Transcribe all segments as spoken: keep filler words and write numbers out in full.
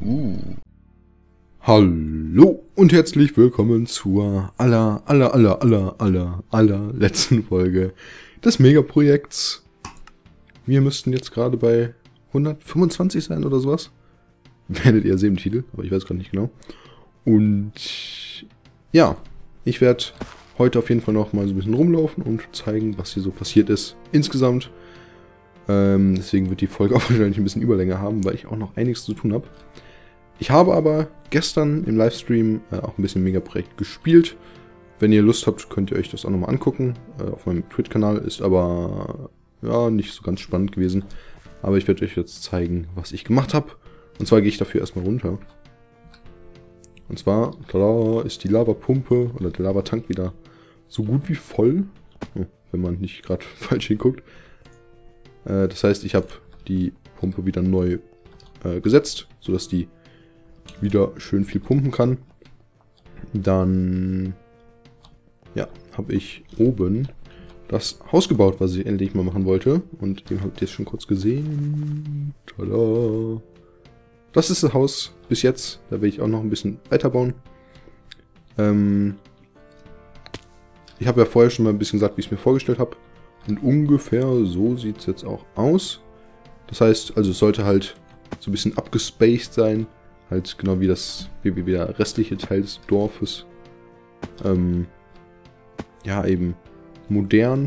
Uh. Hallo und herzlich willkommen zur aller, aller, aller, aller, aller, aller letzten Folge des Megaprojekts. Wir müssten jetzt gerade bei hundertfünfundzwanzig sein oder sowas. Werdet ihr sehen im Titel, aber ich weiß gerade nicht genau. Und ja, ich werde heute auf jeden Fall noch mal so ein bisschen rumlaufen und zeigen, was hier so passiert ist insgesamt. Ähm, deswegen wird die Folge auch wahrscheinlich ein bisschen Überlänge haben, weil ich auch noch einiges zu tun habe. Ich habe aber gestern im Livestream äh, auch ein bisschen Megaprojekt gespielt. Wenn ihr Lust habt, könnt ihr euch das auch nochmal angucken. Äh, auf meinem Twitch-Kanal ist aber ja nicht so ganz spannend gewesen. Aber ich werde euch jetzt zeigen, was ich gemacht habe. Und zwar gehe ich dafür erstmal runter. Und zwar, tada, ist die Lavapumpe oder der Lavatank wieder so gut wie voll. Oh, wenn man nicht gerade falsch hinguckt. Äh, das heißt, ich habe die Pumpe wieder neu äh, gesetzt, sodass die wieder schön viel pumpen kann. Dann ja, habe ich oben das Haus gebaut, was ich endlich mal machen wollte. Und den habt ihr jetzt schon kurz gesehen. Tada! Das ist das Haus bis jetzt. Da will ich auch noch ein bisschen weiterbauen. Ähm ich habe ja vorher schon mal ein bisschen gesagt, wie ich es mir vorgestellt habe. Und ungefähr so sieht es jetzt auch aus. Das heißt, also es sollte halt so ein bisschen abgespaced sein. Halt genau wie das, wie, wie der restliche Teil des Dorfes. Ähm, ja, eben modern.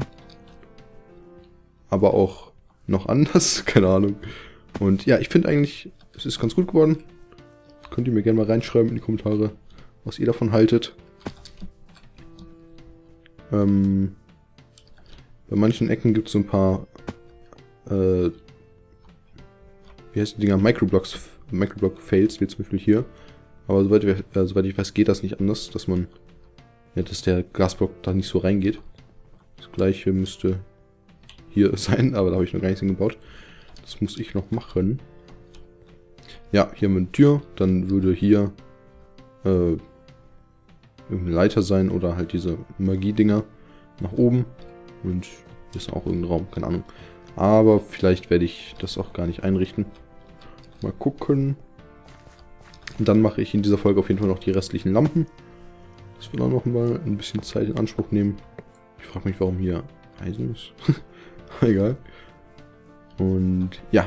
Aber auch noch anders, keine Ahnung. Und ja, ich finde eigentlich, es ist ganz gut geworden. Könnt ihr mir gerne mal reinschreiben in die Kommentare, was ihr davon haltet. Ähm, bei manchen Ecken gibt es so ein paar, äh, wie heißt die Dinger, Microblocks, Microblock-Fails, wie zum Beispiel hier. Aber soweit ich, äh, soweit ich weiß, geht das nicht anders, dass man, ja, dass der Glasblock da nicht so reingeht. Das gleiche müsste hier sein, aber da habe ich noch gar nichts hingebaut. Das muss ich noch machen. Ja, hier haben wir eine Tür, dann würde hier äh, irgendeine Leiter sein oder halt diese Magie-Dinger nach oben. Und hier ist auch irgendein Raum, keine Ahnung. Aber vielleicht werde ich das auch gar nicht einrichten. Mal gucken. Und dann mache ich in dieser Folge auf jeden Fall noch die restlichen Lampen. Das wird auch noch mal ein bisschen Zeit in Anspruch nehmen. Ich frage mich, warum hier Eisen ist. Egal. Und ja.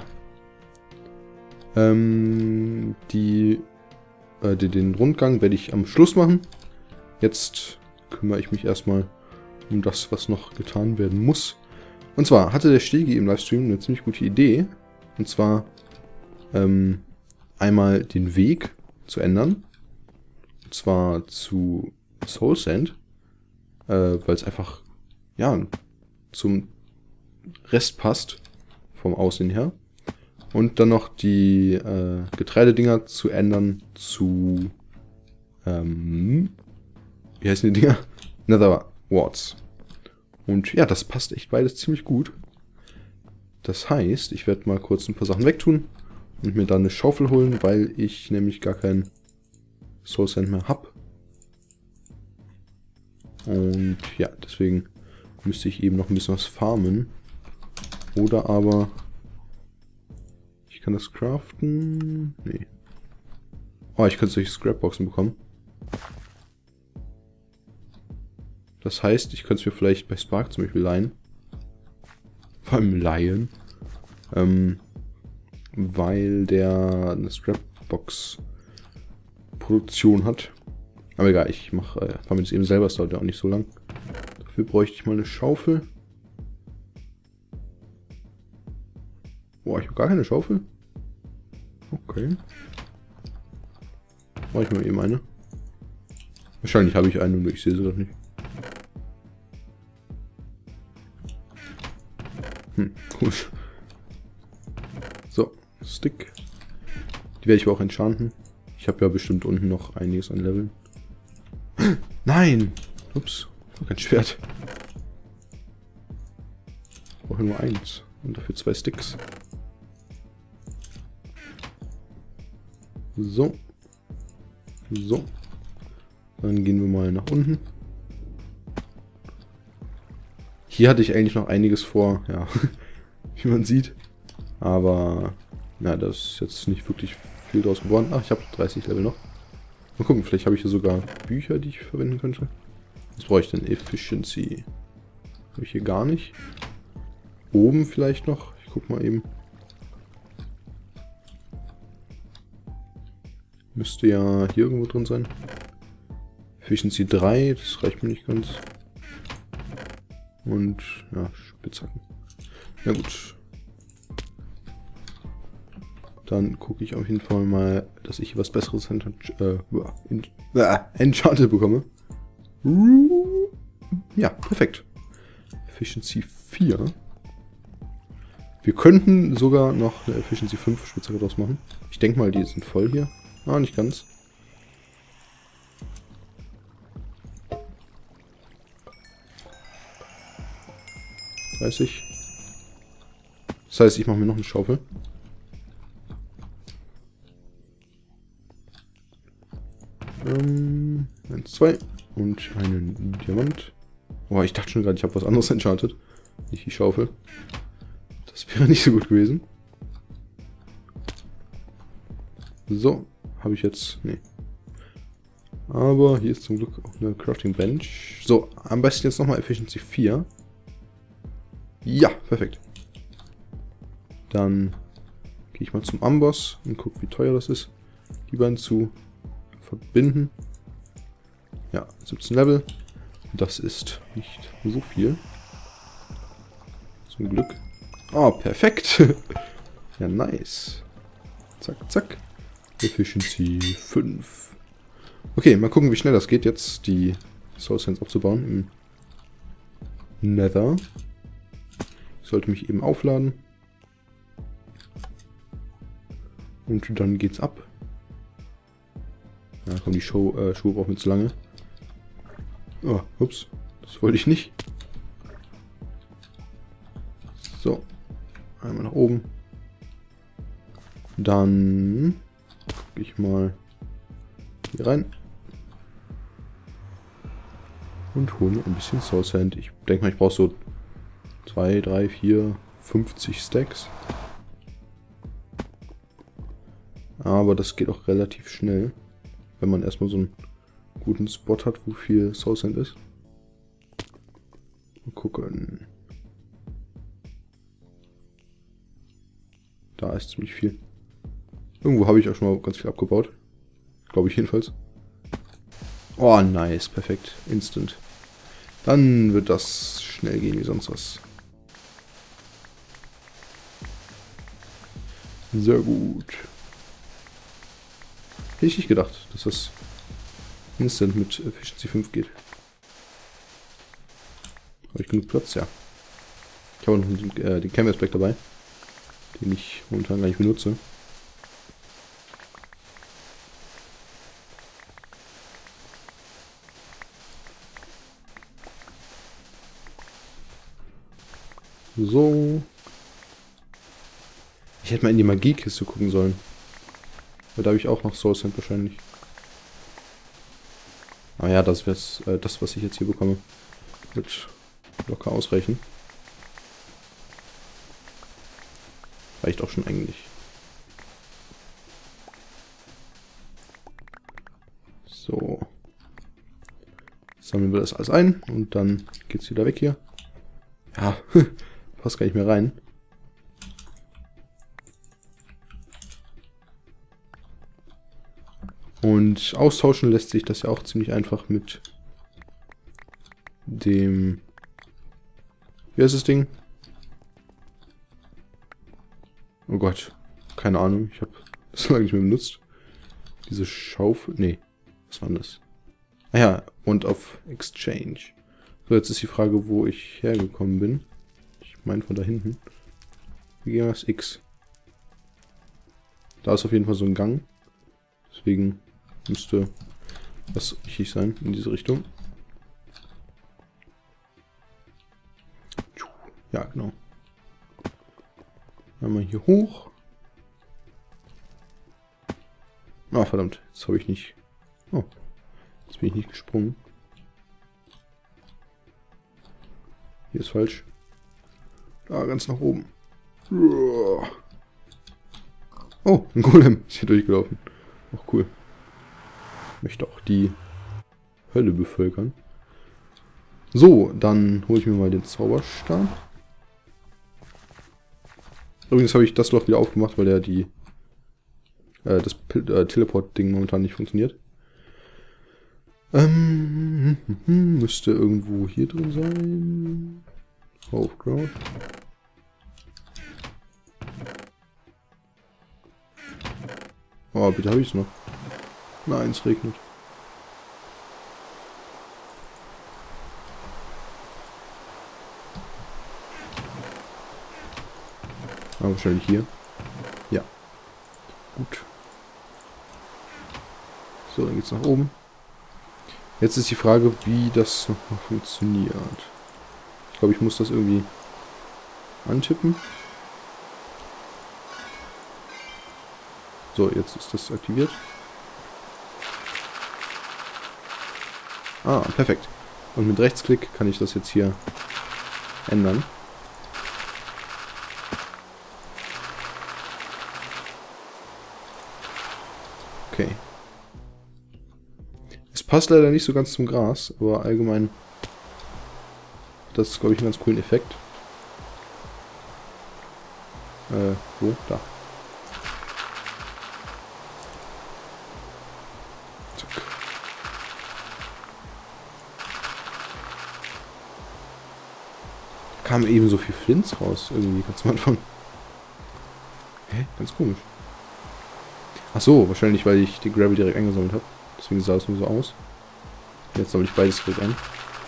Ähm, die, äh, die, den Rundgang werde ich am Schluss machen. Jetzt kümmere ich mich erstmal um das, was noch getan werden muss. Und zwar hatte der Stegi im Livestream eine ziemlich gute Idee. Und zwar ähm, einmal den Weg zu ändern. Und zwar zu Soul Sand. Äh, weil es einfach ja zum Rest passt. Vom Aussehen her. Und dann noch die äh, Getreidedinger zu ändern zu ähm, wie heißen die Dinger? Nether Warts. Und ja, das passt echt beides ziemlich gut. Das heißt, ich werde mal kurz ein paar Sachen wegtun und mir dann eine Schaufel holen, weil ich nämlich gar kein Soul Sand mehr habe. Und ja, deswegen müsste ich eben noch ein bisschen was farmen. Oder aber ich kann das craften. Nee. Oh, ich könnte solche Scrapboxen bekommen. Das heißt, ich könnte es mir vielleicht bei Spark zum Beispiel leihen. Vor allem leihen. Ähm, weil der eine Scrapbox-Produktion hat. Aber egal, ich mache, äh, fahre mir das eben selber, das dauert ja auch nicht so lang. Dafür bräuchte ich mal eine Schaufel. Boah, ich habe gar keine Schaufel. Okay. Brauche ich mal eben eine. Wahrscheinlich habe ich eine, nur ich sehe sie doch nicht. Hm, gut. So, Stick. Die werde ich aber auch enchanten. Ich habe ja bestimmt unten noch einiges an Leveln. Nein! Ups, kein Schwert. Ich brauche nur eins. Und dafür zwei Sticks. So. So. Dann gehen wir mal nach unten. Hier hatte ich eigentlich noch einiges vor, ja, wie man sieht. Aber, na, das ist jetzt nicht wirklich viel draus geworden. Ach, ich habe dreißig Level noch. Mal gucken, vielleicht habe ich hier sogar Bücher, die ich verwenden könnte. Was brauche ich denn? Efficiency. Habe ich hier gar nicht. Oben vielleicht noch. Ich guck mal eben. Müsste ja hier irgendwo drin sein. Efficiency drei, das reicht mir nicht ganz. Und, ja, Spitzhacken. Na gut. Dann gucke ich auf jeden Fall mal, dass ich was Besseres äh, äh, Enchanted bekomme. Ja, perfekt. Efficiency vier. Wir könnten sogar noch eine Efficiency fünf Spitzhacke draus machen. Ich denke mal, die sind voll hier. Ah, nicht ganz. dreißig. Das heißt, ich mache mir noch eine Schaufel. Ähm, eins, zwei. Und einen Diamant. Oh, ich dachte schon gerade, ich habe was anderes enchantet. Nicht die Schaufel. Das wäre nicht so gut gewesen. So, habe ich jetzt... Nee. Aber hier ist zum Glück auch eine Crafting Bench. So, am besten jetzt nochmal Efficiency vier. Ja, perfekt. Dann gehe ich mal zum Amboss und gucke, wie teuer das ist, die beiden zu verbinden. Ja, siebzehn Level. Das ist nicht so viel. Zum Glück. Oh, perfekt. Ja, nice. Zack, zack. Efficiency fünf. Okay, mal gucken, wie schnell das geht, jetzt die Soul Sands abzubauen im Nether. Ich sollte mich eben aufladen. Und dann geht's ab. Ja, komm, die Show, äh, Schuhe brauchen wir zu lange. Oh, ups. Das wollte ich nicht. So. Einmal nach oben. Dann gucke ich mal hier rein. Und hole mir ein bisschen Soul Sand. Ich denke mal, ich brauche so zwei, drei, vier, fünfzig Stacks. Aber das geht auch relativ schnell, wenn man erstmal so einen guten Spot hat, wo viel Soul Sand ist. Mal gucken. Da ist ziemlich viel. Irgendwo habe ich auch schon mal ganz viel abgebaut. Glaube ich jedenfalls. Oh, nice. Perfekt. Instant. Dann wird das schnell gehen wie sonst was. Sehr gut. Hätte ich nicht gedacht, dass das instant mit Efficiency fünf geht. Habe ich genug Platz? Ja. Ich habe noch den, äh, den Canvas Back dabei, den ich momentan gar nicht benutze. So. Ich hätte mal in die Magiekiste gucken sollen. Weil da habe ich auch noch Soul Sand wahrscheinlich. Ah ja, das wäre äh, das, was ich jetzt hier bekomme. Wird locker ausreichen. Reicht auch schon eigentlich. So. Sammeln wir das alles ein und dann geht's wieder weg hier. Ja, passt gar nicht mehr rein. Und austauschen lässt sich das ja auch ziemlich einfach mit dem... Wie heißt das Ding? Oh Gott, keine Ahnung. Ich habe das lange nicht mehr benutzt. Diese Schaufel... Nee, was war denn das? Ah ja, und auf Exchange. So, jetzt ist die Frage, wo ich hergekommen bin. Ich meine von da hinten. Wie ging das? X. Da ist auf jeden Fall so ein Gang. Deswegen müsste das richtig sein in diese Richtung. Ja, genau. Einmal hier hoch. Ah, verdammt. Jetzt habe ich nicht... Oh. Jetzt bin ich nicht gesprungen. Hier ist falsch. Da, ganz nach oben. Oh, ein Golem ist hier durchgelaufen. Auch cool. Möchte auch die Hölle bevölkern. So, dann hole ich mir mal den Zauberstab. Übrigens habe ich das Loch wieder aufgemacht, weil der die äh, das äh, Teleport-Ding momentan nicht funktioniert. Ähm, müsste irgendwo hier drin sein. Auf Ground. Oh, bitte habe ich es noch. Nein, es regnet. Ah, wahrscheinlich hier. Ja. Gut. So, dann geht's nach oben. Jetzt ist die Frage, wie das nochmal funktioniert. Ich glaube, ich muss das irgendwie antippen. So, jetzt ist das aktiviert. Ah, perfekt. Und mit Rechtsklick kann ich das jetzt hier ändern. Okay. Es passt leider nicht so ganz zum Gras, aber allgemein das ist, glaube ich, einen ganz coolen Effekt. Äh, wo? Da. Zack. Da kam eben so viel Flints raus, irgendwie ganz am Anfang. Hä? Ganz komisch. Ach so, wahrscheinlich, weil ich die Gravel direkt eingesammelt habe. Deswegen sah es nur so aus. Jetzt sammle ich beides direkt ein.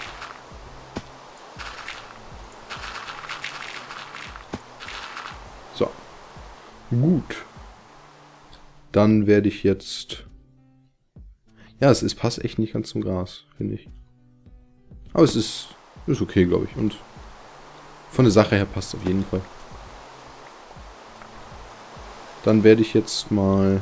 So. Gut. Dann werde ich jetzt... Ja, es ist, passt echt nicht ganz zum Gras, finde ich. Aber es ist, ist okay, glaube ich. Und von der Sache her passt es auf jeden Fall. Dann werde ich jetzt mal...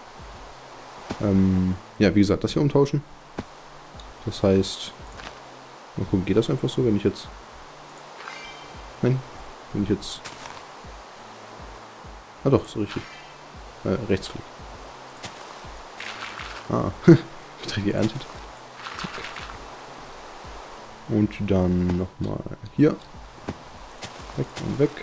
Ähm, ja, wie gesagt, das hier umtauschen. Das heißt... Mal gucken, geht das einfach so, wenn ich jetzt... Nein, wenn ich jetzt... Ah doch, so richtig. Äh, Rechtsklick. Ah, wieder geerntet. Zack. Und dann nochmal hier. Weg und weg.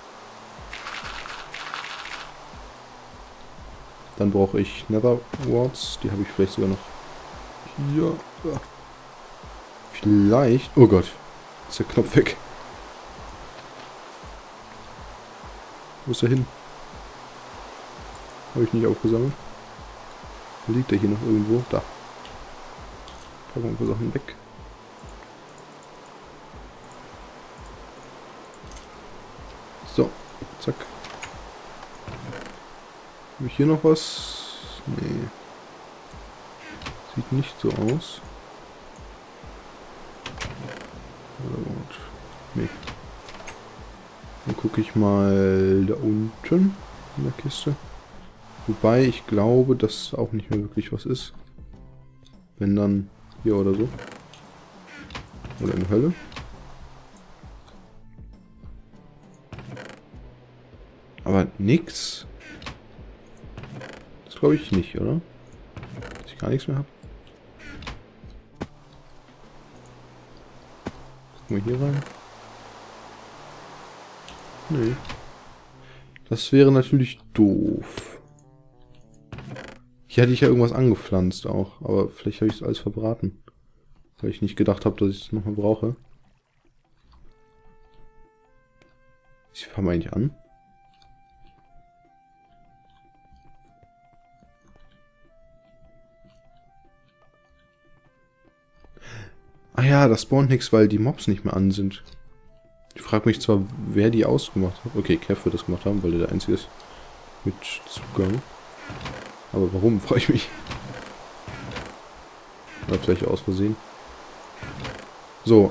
Dann brauche ich Nether Warts. Die habe ich vielleicht sogar noch hier. Vielleicht. Oh Gott. Ist der Knopf weg. Wo ist er hin? Habe ich nicht aufgesammelt. Wo liegt er hier noch irgendwo? Da. Packen wir ein paar Sachen weg. So. Zack. Habe ich hier noch was? Nee. Sieht nicht so aus. Nee. Dann gucke ich mal da unten in der Kiste. Wobei ich glaube, dass auch nicht mehr wirklich was ist. Wenn dann hier oder so. Oder in der Hölle. Aber nix. Das glaube ich nicht, oder? Dass ich gar nichts mehr habe. Gucken wir hier rein. Nee. Das wäre natürlich doof. Hier hatte ich ja irgendwas angepflanzt auch. Aber vielleicht habe ich es alles verbraten. Weil ich nicht gedacht habe, dass ich es nochmal brauche. Ich fange eigentlich an. Ah ja, das spawnt nichts, weil die Mobs nicht mehr an sind. Ich frage mich zwar, wer die ausgemacht hat. Okay, Kev wird das gemacht haben, weil er der Einzige ist mit Zugang. Aber warum, frage ich mich. Oder vielleicht aus Versehen. So.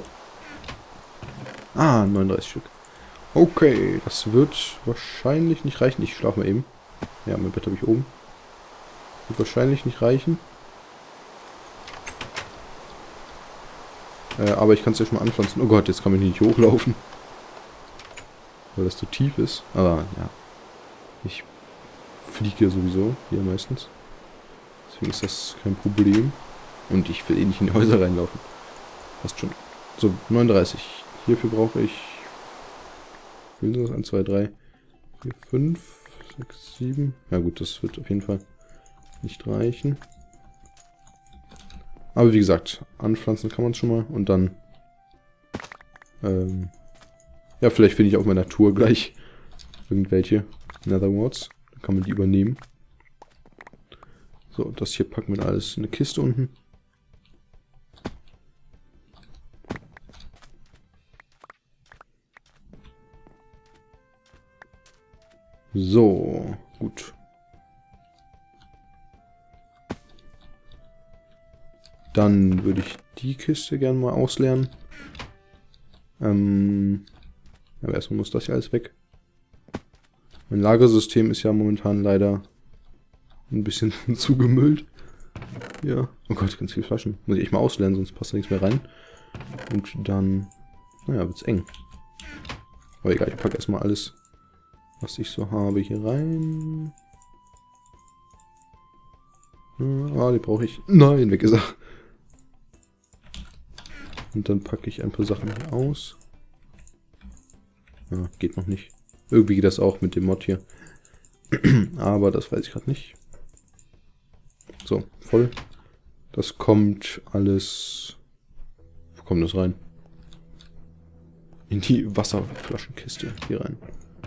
Ah, neununddreißig Stück. Okay, das wird wahrscheinlich nicht reichen. Ich schlafe mal eben. Ja, mein Bett habe ich oben. Wird wahrscheinlich nicht reichen. Äh, aber ich kann es ja schon mal anpflanzen. Oh Gott, jetzt kann ich nicht hochlaufen. Weil das zu tief ist. Aber ja. Ich fliege ja sowieso hier meistens. Deswegen ist das kein Problem. Und ich will eh nicht in die Häuser reinlaufen. Passt schon. So, neununddreißig. Hierfür brauche ich... Wie viel ist das? eins, zwei, drei, vier, fünf, sechs, sieben. Ja gut, das wird auf jeden Fall nicht reichen. Aber wie gesagt, anpflanzen kann man es schon mal. Und dann... Ähm, ja, vielleicht finde ich auf meiner Tour gleich irgendwelche Netherwarts. Dann kann man die übernehmen. So, das hier packen wir alles in eine Kiste unten. So, gut. Dann würde ich die Kiste gerne mal ausleeren. Ähm, aber erstmal muss das hier alles weg. Mein Lagersystem ist ja momentan leider ein bisschen zugemüllt. Ja. Oh Gott, ganz viele Flaschen. Muss ich echt mal ausleeren, sonst passt da nichts mehr rein. Und dann, naja, wird's eng. Aber egal, ich packe erstmal alles, was ich so habe, hier rein. Ah, die brauche ich. Nein, weg ist er. Und dann packe ich ein paar Sachen hier aus. Ah, geht noch nicht. Irgendwie geht das auch mit dem Mod hier. Aber das weiß ich gerade nicht. So, voll. Das kommt alles... Wo kommt das rein? In die Wasserflaschenkiste hier rein.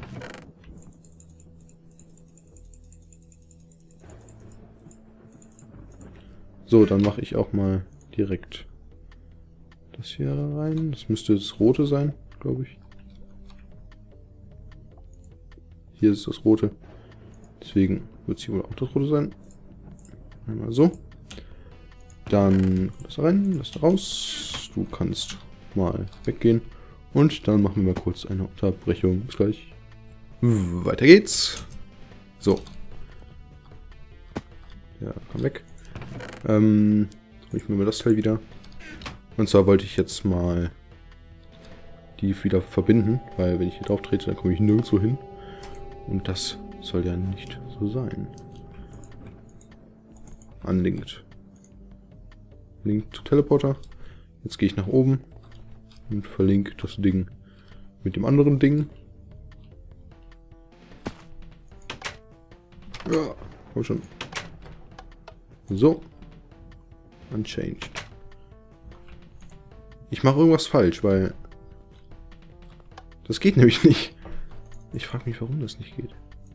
So, dann mache ich auch mal direkt das hier rein. Das müsste das rote sein, glaube ich. Hier ist das rote. Deswegen wird es hier wohl auch das rote sein. Einmal so. Dann das rein, das da raus. Du kannst mal weggehen. Und dann machen wir mal kurz eine Unterbrechung. Bis gleich. Weiter geht's. So. Ja, komm weg. Ähm, hol ich mir mal das Teil wieder. Und zwar wollte ich jetzt mal die wieder verbinden, weil wenn ich hier drauf trete, dann komme ich nirgendwo hin. Und das soll ja nicht so sein. Unlinked. Link to Teleporter. Jetzt gehe ich nach oben und verlinke das Ding mit dem anderen Ding. Ja, komm schon. So. Unchanged. Ich mache irgendwas falsch, weil das geht nämlich nicht. Ich frage mich, warum das nicht geht.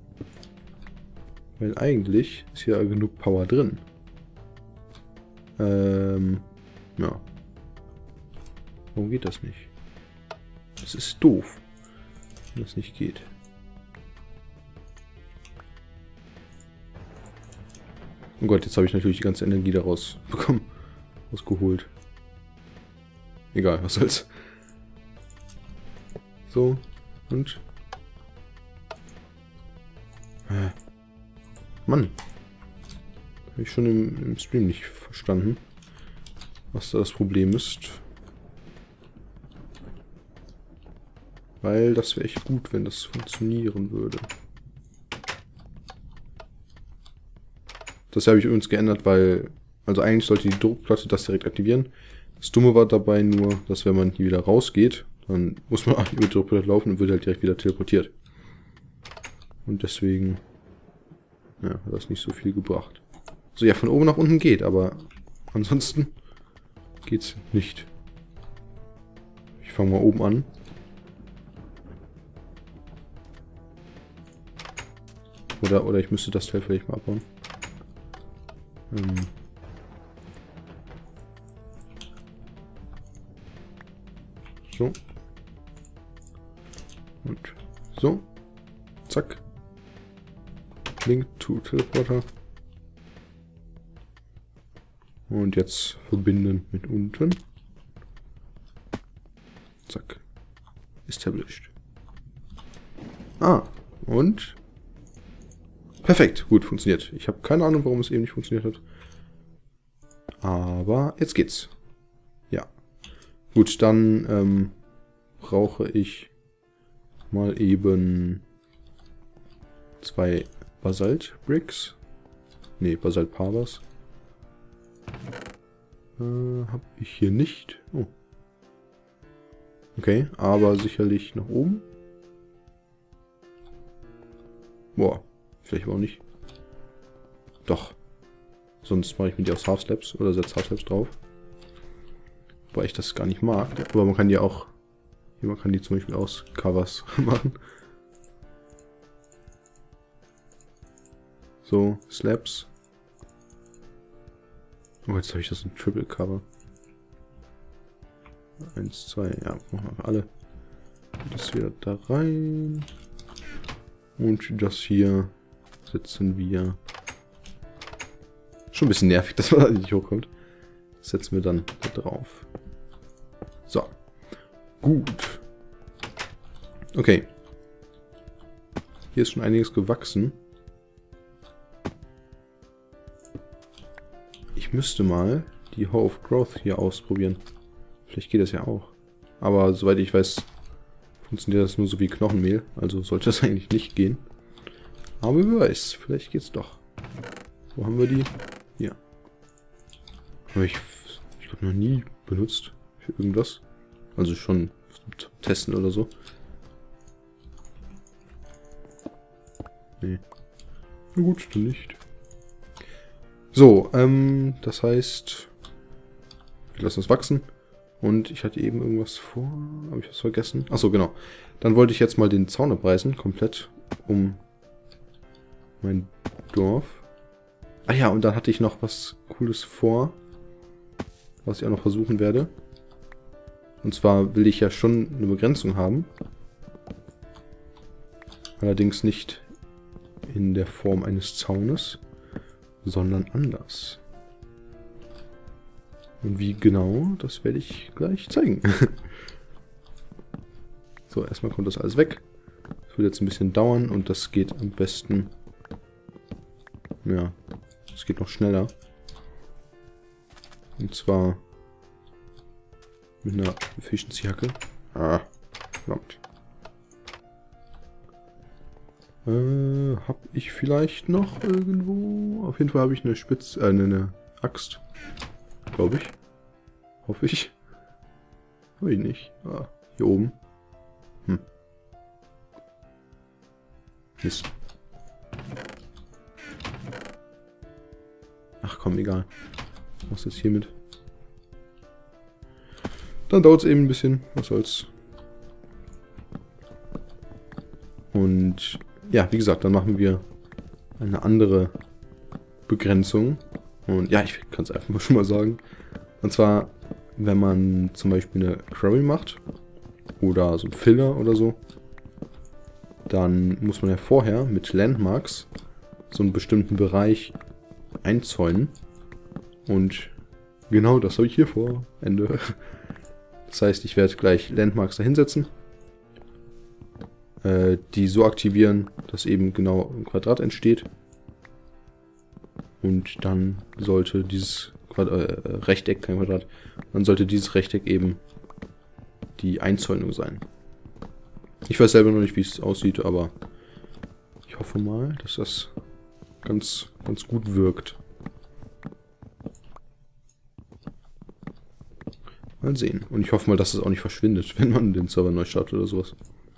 Weil eigentlich ist ja genug Power drin. Ähm, ja. Warum geht das nicht? Das ist doof, wenn das nicht geht. Oh Gott, jetzt habe ich natürlich die ganze Energie daraus bekommen. Rausgeholt. Egal, was soll's. So, und... Äh. Mann. Habe ich schon im, im Stream nicht verstanden, was da das Problem ist. Weil das wäre echt gut, wenn das funktionieren würde. Das habe ich übrigens geändert, weil... Also eigentlich sollte die Druckplatte das direkt aktivieren. Das Dumme war dabei nur, dass wenn man hier wieder rausgeht, dann muss man über die Druckplatte laufen und wird halt direkt wieder teleportiert. Und deswegen... Ja, hat das nicht so viel gebracht. So, ja, von oben nach unten geht, aber ansonsten geht's nicht. Ich fange mal oben an. Oder, oder ich müsste das Teil vielleicht mal abbauen. Ähm. So. Und so. Zack. Link to Teleporter. Und jetzt verbinden mit unten. Zack. Established. Ah, und? Perfekt, gut, funktioniert. Ich habe keine Ahnung, warum es eben nicht funktioniert hat. Aber jetzt geht's. Ja. Gut, dann ähm, brauche ich mal eben zwei Basalt Bricks. Ne, Basalt Pavers. Äh, hab ich hier nicht. Oh. Okay, aber sicherlich nach oben. Boah, vielleicht aber auch nicht. Doch. Sonst mache ich mir die aus Half Slabs oder setze Half Slabs drauf. Wobei ich das gar nicht mag. Aber man kann die auch... Man kann die zum Beispiel aus Covers machen. So, Slabs. Oh, jetzt habe ich das ein Triple Cover. Eins, zwei, ja, machen wir alle. Das hier da rein. Und das hier setzen wir. Schon ein bisschen nervig, dass man da nicht hochkommt. Das setzen wir dann da drauf. So. Gut. Okay. Hier ist schon einiges gewachsen. Ich müsste mal die Hoe of Growth hier ausprobieren. Vielleicht geht das ja auch. Aber soweit ich weiß, funktioniert das nur so wie Knochenmehl. Also sollte das eigentlich nicht gehen. Aber wer weiß, vielleicht geht's doch. Wo haben wir die? Hier. Habe ich, ich glaube, noch nie benutzt für irgendwas. Also schon zum Testen oder so. Nee. Na gut, dann nicht. So, ähm, das heißt, wir lassen es wachsen. Und ich hatte eben irgendwas vor. Habe ich was vergessen? Achso, genau. Dann wollte ich jetzt mal den Zaun abreißen, komplett um mein Dorf. Ah ja, und dann hatte ich noch was Cooles vor, was ich auch noch versuchen werde. Und zwar will ich ja schon eine Begrenzung haben. Allerdings nicht in der Form eines Zaunes, sondern anders. Und wie genau, das werde ich gleich zeigen. So, erstmal kommt das alles weg. Das wird jetzt ein bisschen dauern und das geht am besten... Ja, es geht noch schneller. Und zwar mit einer Efficiency-Hacke. Ah, verdammt. Äh, hab ich vielleicht noch irgendwo? Auf jeden Fall habe ich eine Spitze, äh, eine Axt. Glaube ich. Hoffe ich. Habe ich nicht. Ah, hier oben. Hm. Mist. Ach komm, egal. Ich mach's jetzt hier mit. Dann dauert es eben ein bisschen. Was soll's. Und ja, wie gesagt, dann machen wir eine andere Begrenzung. Und ja, ich kann es einfach mal schon mal sagen. Und zwar, wenn man zum Beispiel eine Quarry macht oder so ein Filler oder so, dann muss man ja vorher mit Landmarks so einen bestimmten Bereich einzäunen. Und genau das habe ich hier vor. Ende. Das heißt, ich werde gleich Landmarks da hinsetzen, äh, die so aktivieren, dass eben genau ein Quadrat entsteht. Und dann sollte dieses Quad äh, Rechteck, kein Quadrat, dann sollte dieses Rechteck eben die Einzäunung sein. Ich weiß selber noch nicht, wie es aussieht, aber ich hoffe mal, dass das ganz, ganz gut wirkt. Mal sehen. Und ich hoffe mal, dass es auch nicht verschwindet, wenn man den Server neu startet oder sowas.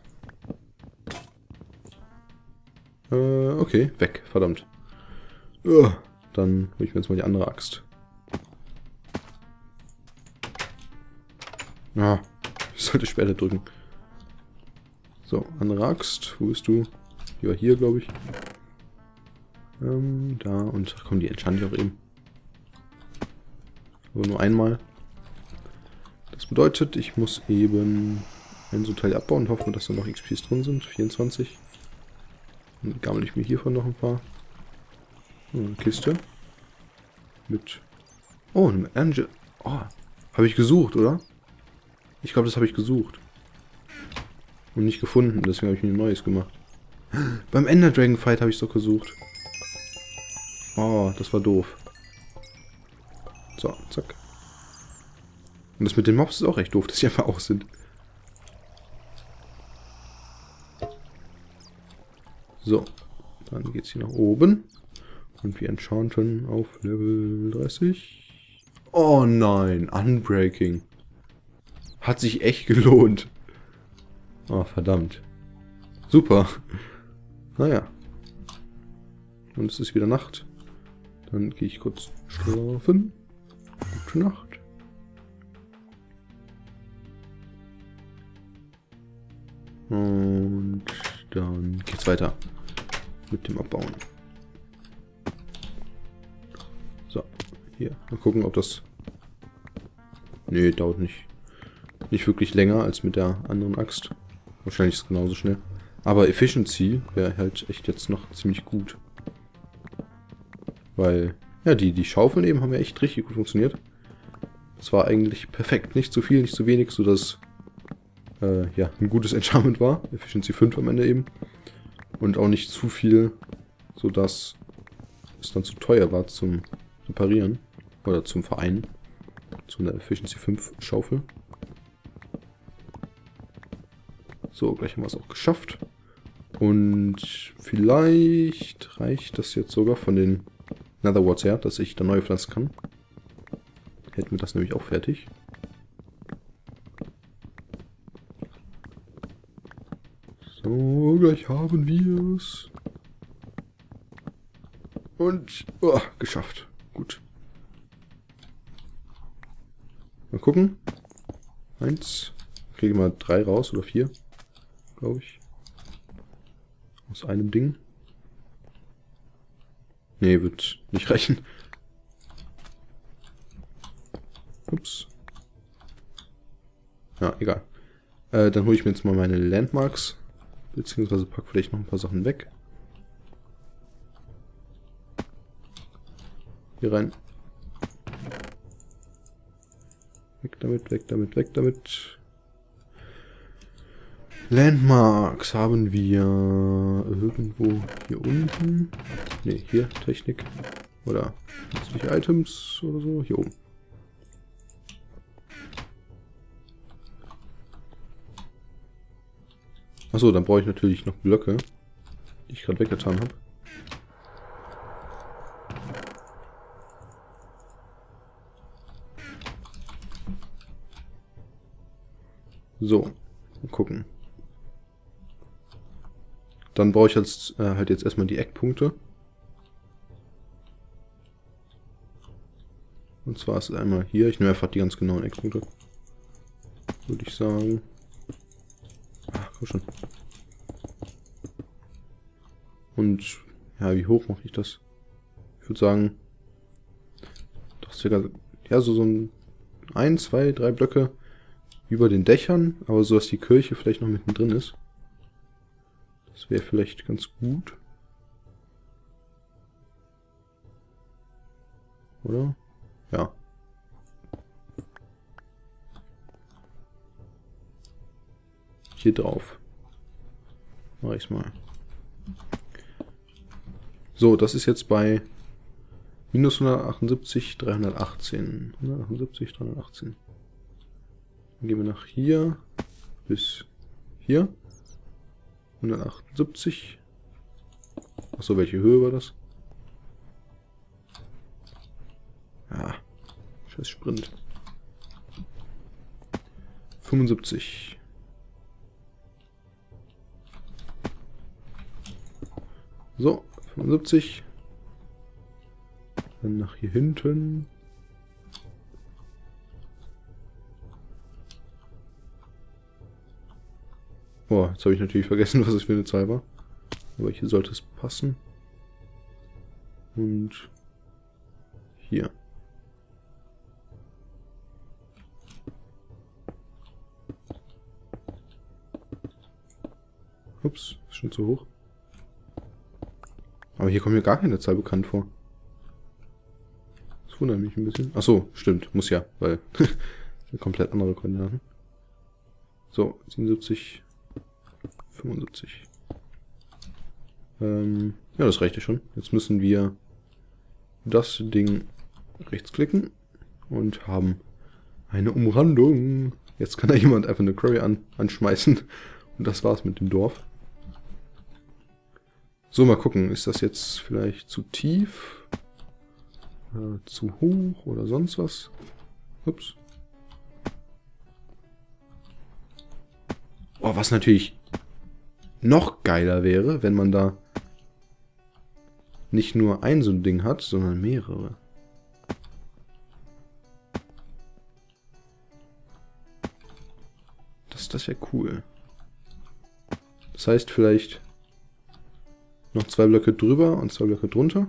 Äh, okay, weg, verdammt. Uh, dann hole ich mir jetzt mal die andere Axt. Ah, ich sollte später drücken. So, andere Axt. Wo bist du? Die war hier, glaube ich. Ähm, da. Und komm, die entscheide ich auch eben. Aber nur einmal. Das bedeutet, ich muss eben ein so Teil abbauen und hoffen, dass da noch X Ps drin sind. vierundzwanzig. Dann gammel ich mir hiervon noch ein paar. Oh, eine Kiste. Mit... Oh, einem Angel. Oh, habe ich gesucht, oder? Ich glaube, das habe ich gesucht. Und nicht gefunden, deswegen habe ich mir ein neues gemacht. Beim Ender Dragon Fight habe ich es doch gesucht. Oh, das war doof. So, zack. Und das mit den Mobs ist auch recht doof, dass sie einfach aus sind. So. Dann geht's hier nach oben. Und wir enchanten auf Level dreißig. Oh nein, Unbreaking. Hat sich echt gelohnt. Oh, verdammt. Super. Naja. Und es ist wieder Nacht. Dann gehe ich kurz schlafen. Gute Nacht. Und dann geht's weiter mit dem Abbauen. So, hier. Mal gucken, ob das... Nee, dauert nicht. Nicht wirklich länger als mit der anderen Axt. Wahrscheinlich ist es genauso schnell. Aber Efficiency wäre halt echt jetzt noch ziemlich gut. Weil, ja, die, die Schaufeln eben haben ja echt richtig gut funktioniert. Das war eigentlich perfekt. Nicht zu viel, nicht zu wenig, sodass äh, ja, ein gutes Enchantment war. Efficiency fünf am Ende eben. Und auch nicht zu viel, sodass es dann zu teuer war zum Reparieren. Oder zum Vereinen. Zu einer Efficiency fünf Schaufel. So, gleich haben wir es auch geschafft. Und vielleicht reicht das jetzt sogar von den Netherwarts her, dass ich da neu pflanzen kann. Hätten wir das nämlich auch fertig. So, gleich haben wir es. Und, oh, geschafft. Gut. Mal gucken. Eins. Kriege ich mal drei raus oder vier. Glaube ich. Aus einem Ding. Nee, wird nicht reichen. Ups. Ja, egal. Äh, dann hole ich mir jetzt mal meine Landmarks. Beziehungsweise pack vielleicht noch ein paar Sachen weg. Hier rein. Weg damit, weg damit, weg damit. Landmarks haben wir irgendwo hier unten. Ne, hier, Technik. Oder nützliche Items oder so. Hier oben. Achso, dann brauche ich natürlich noch Blöcke, die ich gerade weggetan habe. So, mal gucken. Dann brauche ich jetzt, äh, halt jetzt erstmal die Eckpunkte. Und zwar ist es einmal hier. Ich nehme einfach die ganz genauen Eckpunkte. Würde ich sagen. Ach, komm schon. Und, ja, wie hoch mache ich das? Ich würde sagen, doch circa, ja, so, so ein, ein, zwei, drei Blöcke über den Dächern, aber so, dass die Kirche vielleicht noch mittendrin ist. Das wäre vielleicht ganz gut. Oder? Ja. Hier drauf. Mache ich's mal. So, das ist jetzt bei minus hundertachtundsiebzig, dreihundertachtzehn. hundertachtundsiebzig, dreihundertachtzehn. Dann gehen wir nach hier bis hier. hundertachtundsiebzig. Achso, welche Höhe war das? Ja, scheiß Sprint. fünfundsiebzig. So, fünfundsiebzig. Dann nach hier hinten. Boah, jetzt habe ich natürlich vergessen, was es für eine Zahl war. Aber hier sollte es passen. Und hier. Ups, ist schon zu hoch. Aber hier kommt mir gar keine Zahl bekannt vor. Das wundert mich ein bisschen. Ach so, stimmt, muss ja, weil komplett andere Koordinaten. So, siebenundsiebzig, fünfundsiebzig. Ähm, ja, das reicht ja schon. Jetzt müssen wir das Ding rechtsklicken und haben eine Umrandung. Jetzt kann da jemand einfach eine Quarry an, anschmeißen. Und das war's mit dem Dorf. So, mal gucken. Ist das jetzt vielleicht zu tief? Oder zu hoch oder sonst was? Ups. Oh, was natürlich noch geiler wäre, wenn man da nicht nur ein so ein Ding hat, sondern mehrere. Das, das wäre cool. Das heißt vielleicht noch zwei Blöcke drüber und zwei Blöcke drunter.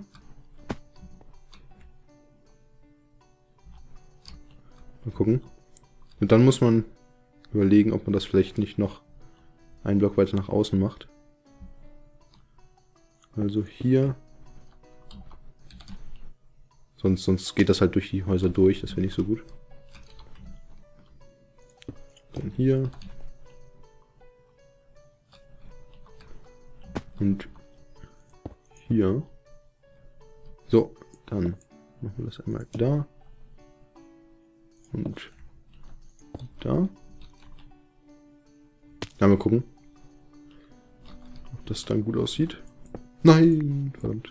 Mal gucken. Und dann muss man überlegen, ob man das vielleicht nicht noch einen Block weiter nach außen macht. Also hier. Sonst, sonst geht das halt durch die Häuser durch. Das wäre nicht so gut. Dann hier. Und hier. So, dann machen wir das einmal da. Und da. Ja, mal gucken, ob das dann gut aussieht. Nein, verdammt.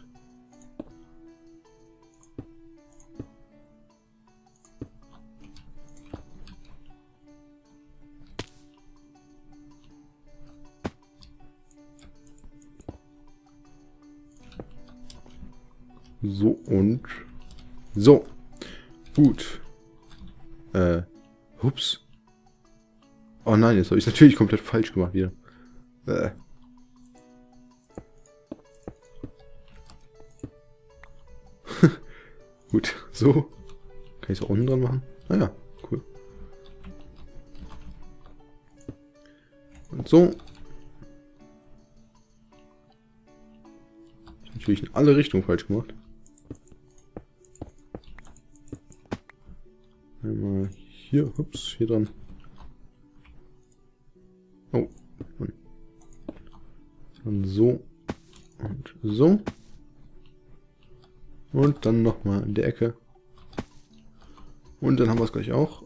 So und so. Gut. Äh, ups. Oh nein, jetzt habe ich es natürlich komplett falsch gemacht wieder. Äh. Gut, so. Kann ich es auch unten dran machen? Ah ja, cool. Und so. Natürlich in alle Richtungen falsch gemacht. Einmal hier, ups, hier dran. Oh, Mann. Dann so und so. Und dann nochmal in der Ecke. Und dann haben wir es gleich auch.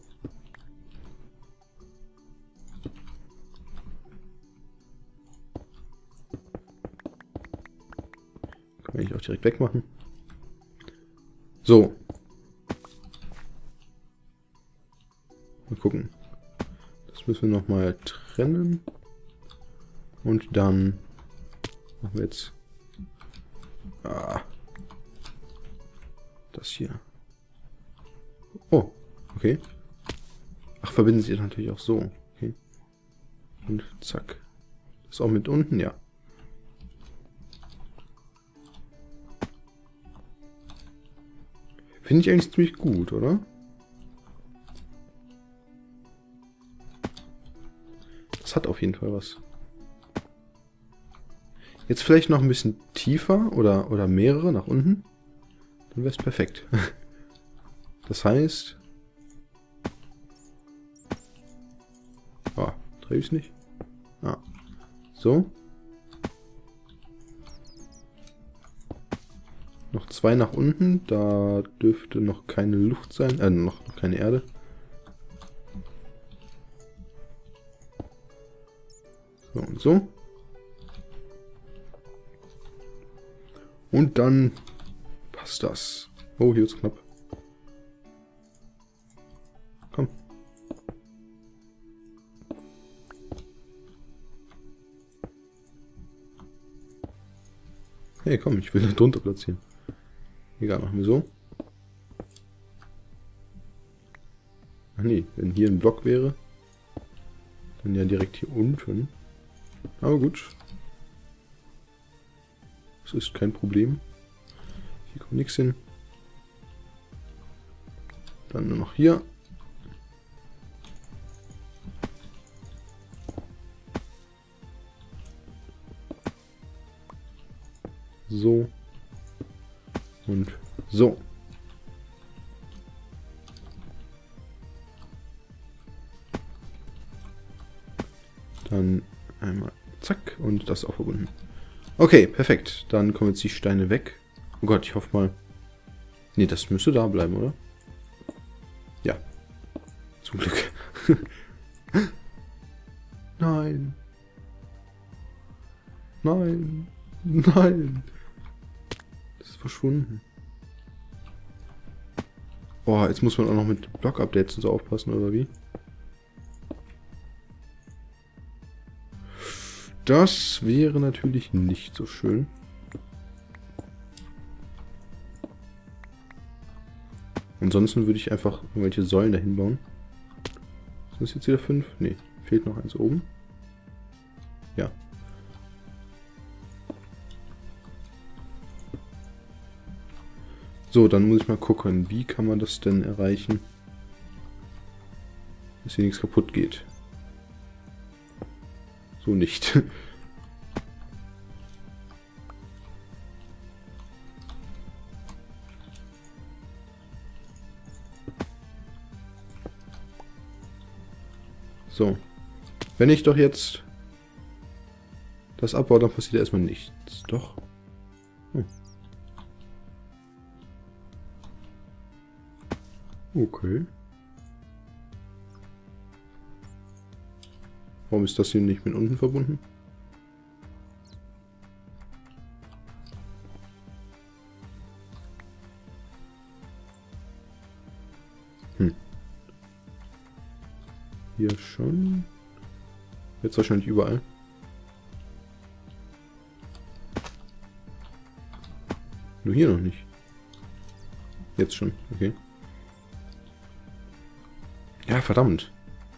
Kann ich auch direkt wegmachen. So. Mal gucken. Das müssen wir nochmal trennen. Und dann machen wir jetzt ah, das hier. Oh, okay. Ach, verbinden sie natürlich auch so. Okay. Und zack. Das auch mit unten, ja. Finde ich eigentlich ziemlich gut, oder? Das hat auf jeden Fall was. Jetzt vielleicht noch ein bisschen tiefer oder, oder mehrere nach unten. Dann wäre es perfekt. Das heißt... Oh, drehe ich es nicht? Ah, so. Noch zwei nach unten. Da dürfte noch keine Luft sein. Äh, noch keine Erde. So und so. Und dann passt das. Oh, hier ist knapp. Komm. Hey, komm, ich will da drunter platzieren. Egal, machen wir so. Ach nee, wenn hier ein Block wäre, dann ja direkt hier unten. Aber gut. Das ist kein Problem. Hier kommt nichts hin. Dann nur noch hier. So. Und so. Dann einmal zack und das auch verbunden. Okay, perfekt. Dann kommen jetzt die Steine weg. Oh Gott, ich hoffe mal. Ne, das müsste da bleiben, oder? Ja. Zum Glück. Nein. Nein. Nein. Das ist verschwunden. Boah, jetzt muss man auch noch mit Block-Updates und so aufpassen, oder wie? Das wäre natürlich nicht so schön. Ansonsten würde ich einfach irgendwelche Säulen dahin bauen. Sind das jetzt wieder fünf? Ne, fehlt noch eins oben. Ja. So, dann muss ich mal gucken, wie kann man das denn erreichen, dass hier nichts kaputt geht. So nicht. So. Wenn ich doch jetzt das abbaue, dann passiert erstmal nichts. Doch. Hm. Okay. Warum ist das hier nicht mit unten verbunden? Hm. Hier schon. Jetzt wahrscheinlich überall. Nur hier noch nicht. Jetzt schon, okay. Ja, verdammt.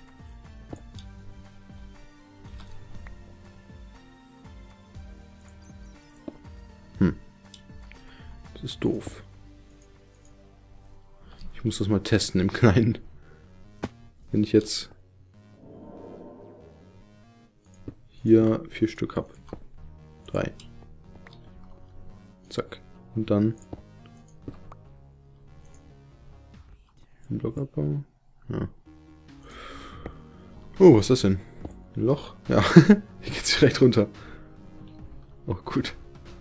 Hm. Das ist doof. Ich muss das mal testen im Kleinen. Wenn ich jetzt hier vier Stück habe. Drei. Zack. Und dann ein Blockabbau. Ja. Oh, was ist das denn? Ein Loch? Ja, hier geht's direkt runter. Oh, gut.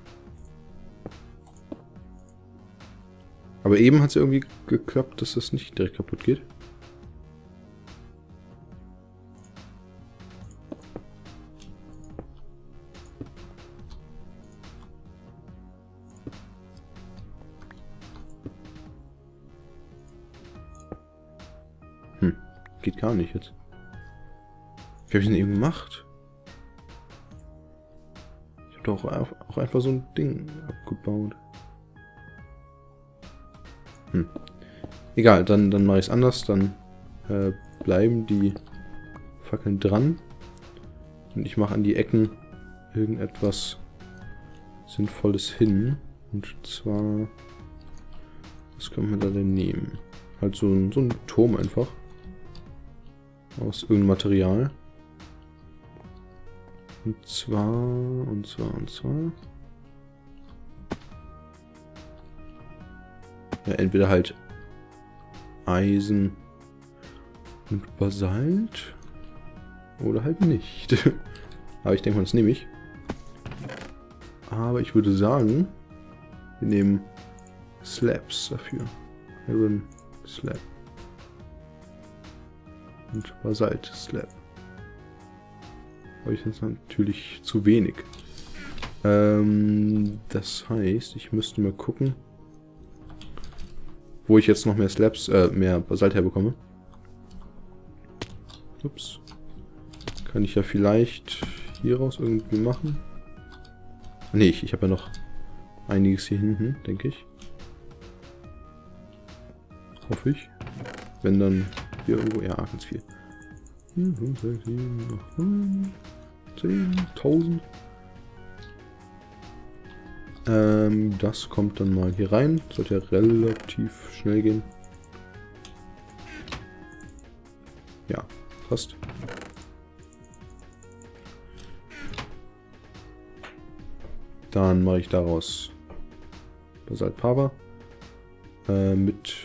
Aber eben hat es irgendwie geklappt, dass das nicht direkt kaputt geht. Hm, geht gar nicht jetzt. Wie habe ich denn eben gemacht? Ich habe doch auch, auch einfach so ein Ding abgebaut. Hm. Egal, dann, dann mache ich es anders. Dann äh, bleiben die Fackeln dran. Und ich mache an die Ecken irgendetwas Sinnvolles hin. Und zwar, was können wir da denn nehmen? Halt so ein, so ein Turm einfach. Aus irgendeinem Material. Und zwar, und zwar, und zwar. Ja, entweder halt Eisen und Basalt. Oder halt nicht. Aber ich denke mal, das nehme ich. Aber ich würde sagen, wir nehmen Slabs dafür. Iron Slab. Und Basalt Slab. Aber ich finde es natürlich zu wenig. Ähm, das heißt, ich müsste mal gucken, wo ich jetzt noch mehr Slabs, äh, mehr Basalt herbekomme. Ups. Kann ich ja vielleicht hier raus irgendwie machen. Ne, ich, ich habe ja noch einiges hier hinten, denke ich. Hoffe ich. Wenn dann hier irgendwo, ja, ganz viel. zehntausend. Ähm, das kommt dann mal hier rein. Sollte ja relativ schnell gehen. Ja, passt. Dann mache ich daraus Basalt-Pava äh, mit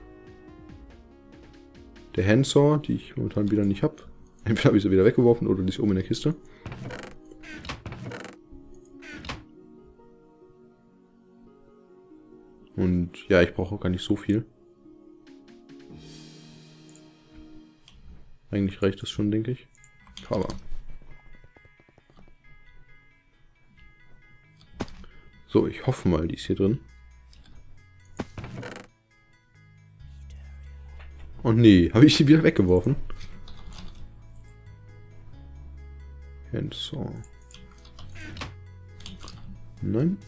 der Handsaw, die ich momentan wieder nicht habe. Entweder habe ich sie wieder weggeworfen oder die ist oben in der Kiste. Und ja, ich brauche auch gar nicht so viel. Eigentlich reicht das schon, denke ich. Aber So, ich hoffe mal, die ist hier drin. Oh nee, habe ich die wieder weggeworfen? So. Nein.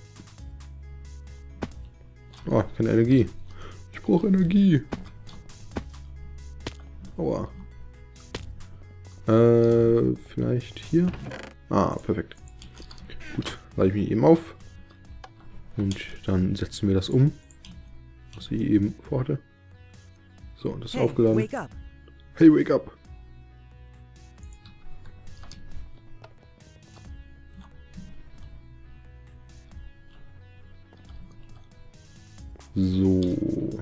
Oh, keine Energie. Ich brauche Energie. Aua. Äh, vielleicht hier? Ah, perfekt. Gut, lade ich mich eben auf. Und dann setzen wir das um, was ich eben vorhatte. So, das ist Hey, aufgeladen. wake up. Hey, wake up! So.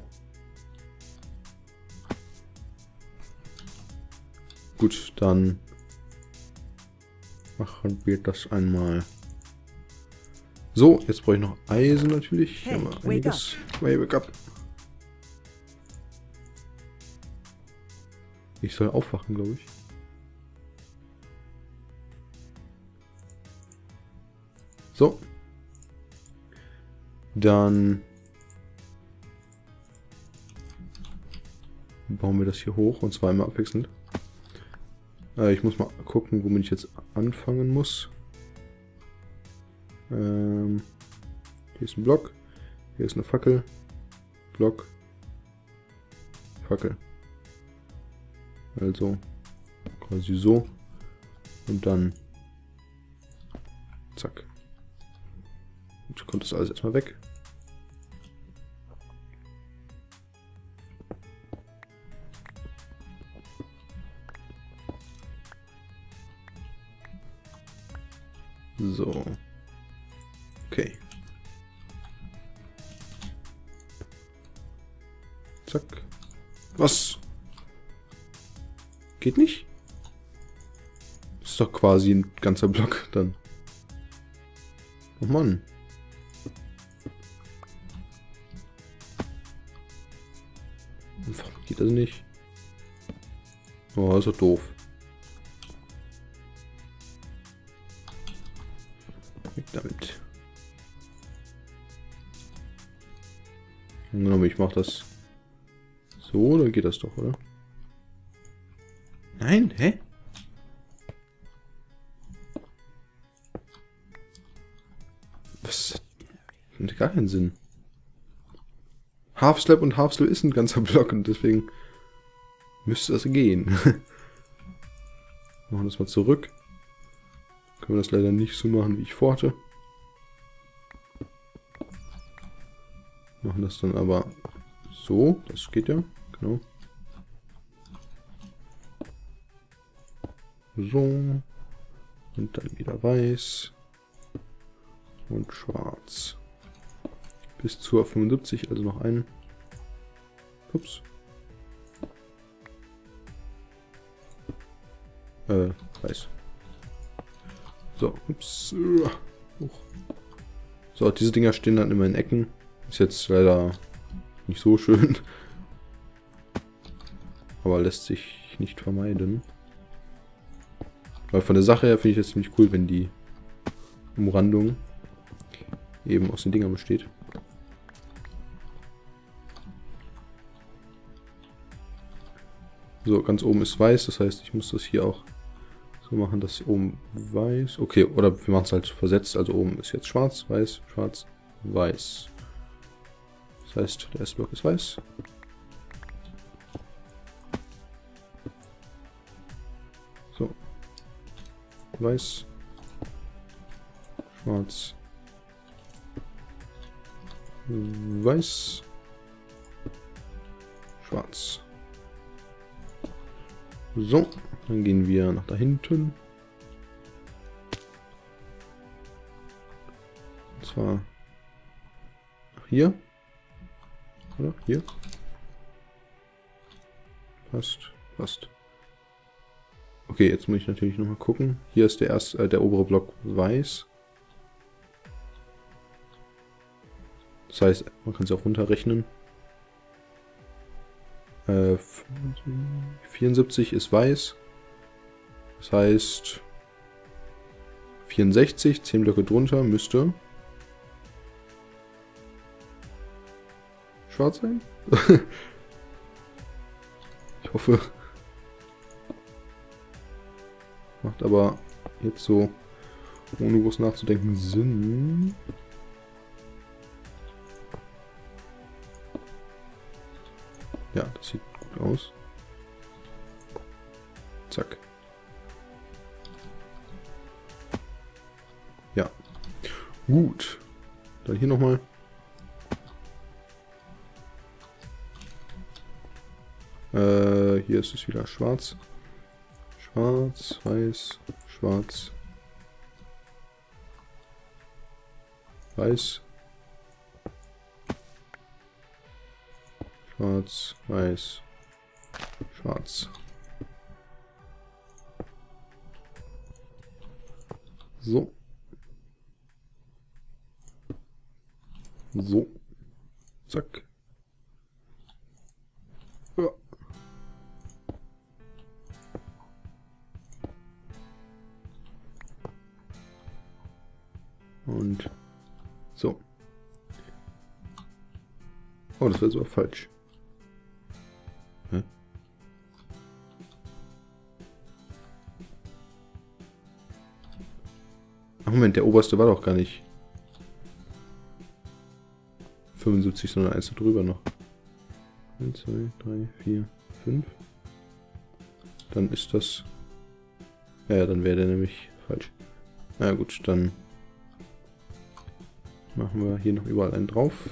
Gut, dann machen wir das einmal. So, jetzt brauche ich noch Eisen natürlich. Hier Hey, haben wir wake einiges. Hey, wake up! Ich soll aufwachen, glaube ich. So. Dann bauen wir das hier hoch und zwar immer abwechselnd. Äh, ich muss mal gucken, womit ich jetzt anfangen muss. Ähm, hier ist ein Block. Hier ist eine Fackel. Block. Fackel. Also quasi so. Und dann zack. Jetzt kommt das alles erstmal weg. So. Okay. Zack. Was? Geht nicht? Das ist doch quasi ein ganzer Block dann. Oh Mann. Warum geht das nicht? Oh, das ist doch doof. Weg damit. Angenommen, ich mache das so, dann geht das doch, oder? Nein, hä? Was? Das hat gar keinen Sinn. Half Slab und Half Slab ist ein ganzer Block und deswegen müsste das gehen. Machen das mal zurück. Können wir das leider nicht so machen, wie ich vorhatte. Machen das dann aber so. Das geht ja. Genau. So. Und dann wieder weiß. Und schwarz. Bis zur fünfundsiebzig, also noch einen. Ups. Äh, weiß. So, ups. Hoch. So, diese Dinger stehen dann immer in Ecken. Ist jetzt leider nicht so schön. Aber lässt sich nicht vermeiden. Weil von der Sache her finde ich das ziemlich cool, wenn die Umrandung eben aus den Dingern besteht. So, ganz oben ist weiß, das heißt, ich muss das hier auch so machen, dass oben weiß. Okay, oder wir machen es halt versetzt, also oben ist jetzt schwarz, weiß, schwarz, weiß. Das heißt, der erste Block ist weiß. So. Weiß. Schwarz. Weiß. Schwarz. So, dann gehen wir nach da hinten. Und zwar nach hier. Oder? Hier. Passt. Passt. Okay, jetzt muss ich natürlich nochmal gucken. Hier ist der erste, äh, der obere Block weiß. Das heißt, man kann es auch runterrechnen. Äh, vierundsiebzig ist weiß. Das heißt, vierundsechzig, zehn Blöcke drunter, müsste schwarz sein? Ich hoffe. Macht aber jetzt so, ohne groß nachzudenken, Sinn. Ja, das sieht gut aus. Zack. Ja. Gut. Dann hier nochmal. Äh, hier ist es wieder schwarz. Schwarz, weiß, schwarz. Weiß. Schwarz, weiß, schwarz. So. So. Zack. Ja. Und so. Oh, das wäre sogar falsch. Hä? Ach Moment, der oberste war doch gar nicht fünfundsiebzig, sondern eins drüber noch. eins, zwei, drei, vier, fünf. Dann ist das... Ja, dann wäre der nämlich falsch. Na gut, dann machen wir hier noch überall einen drauf.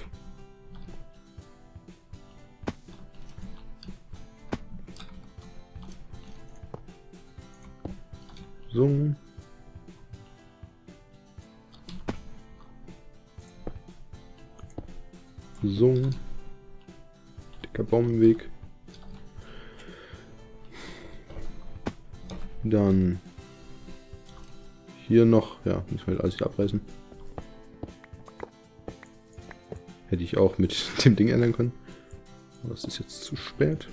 So. So. Dicker Baum im Weg. Dann hier noch, ja, müssen wir halt alles wieder abreißen. Hätte ich auch mit dem Ding ändern können. Aber das ist jetzt zu spät.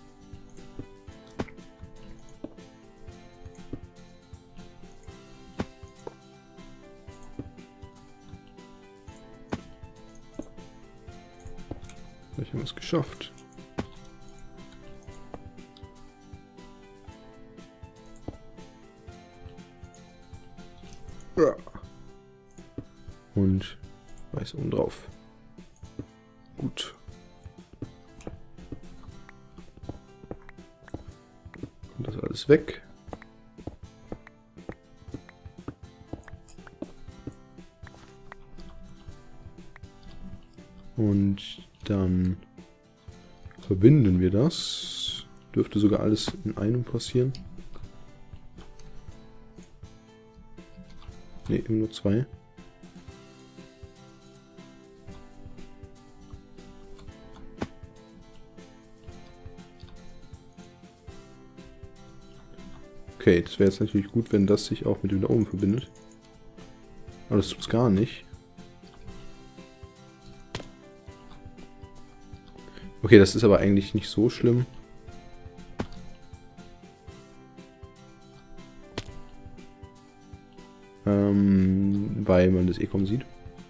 Vielleicht haben wir es geschafft. Ja. Und weiß oben drauf. Gut. Kommt das alles weg. Und dann verbinden wir das. Dürfte sogar alles in einem passieren. Ne, eben nur zwei. Okay, das wäre jetzt natürlich gut, wenn das sich auch mit dem da oben verbindet. Aber das tut es gar nicht. Okay, das ist aber eigentlich nicht so schlimm. Ähm, weil man das eh kaum sieht.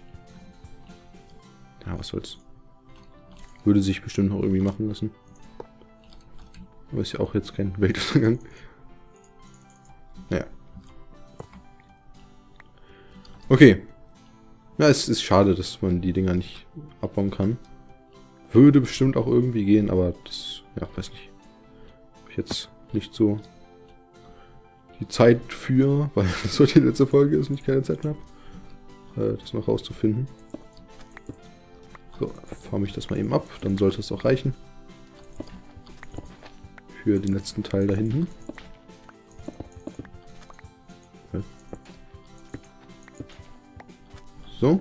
Ja, was soll's. Würde sich bestimmt noch irgendwie machen lassen. Aber ist ja auch jetzt kein Weltuntergang. Naja. Okay. Ja, es ist schade, dass man die Dinger nicht abbauen kann. Würde bestimmt auch irgendwie gehen, aber das, ja, weiß nicht. Habe ich jetzt nicht so die Zeit für, weil das heute die letzte Folge ist und ich keine Zeit mehr habe, äh, das noch rauszufinden. So, farme ich das mal eben ab, dann sollte es auch reichen. Für den letzten Teil da hinten. Okay. So.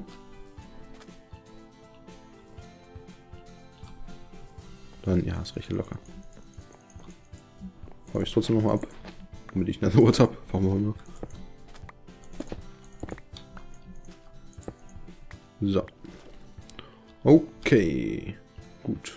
Dann, ja, ist recht locker. Hau ich trotzdem nochmal ab, damit ich eine Not habe. Warum auch immer. So. Okay. Gut.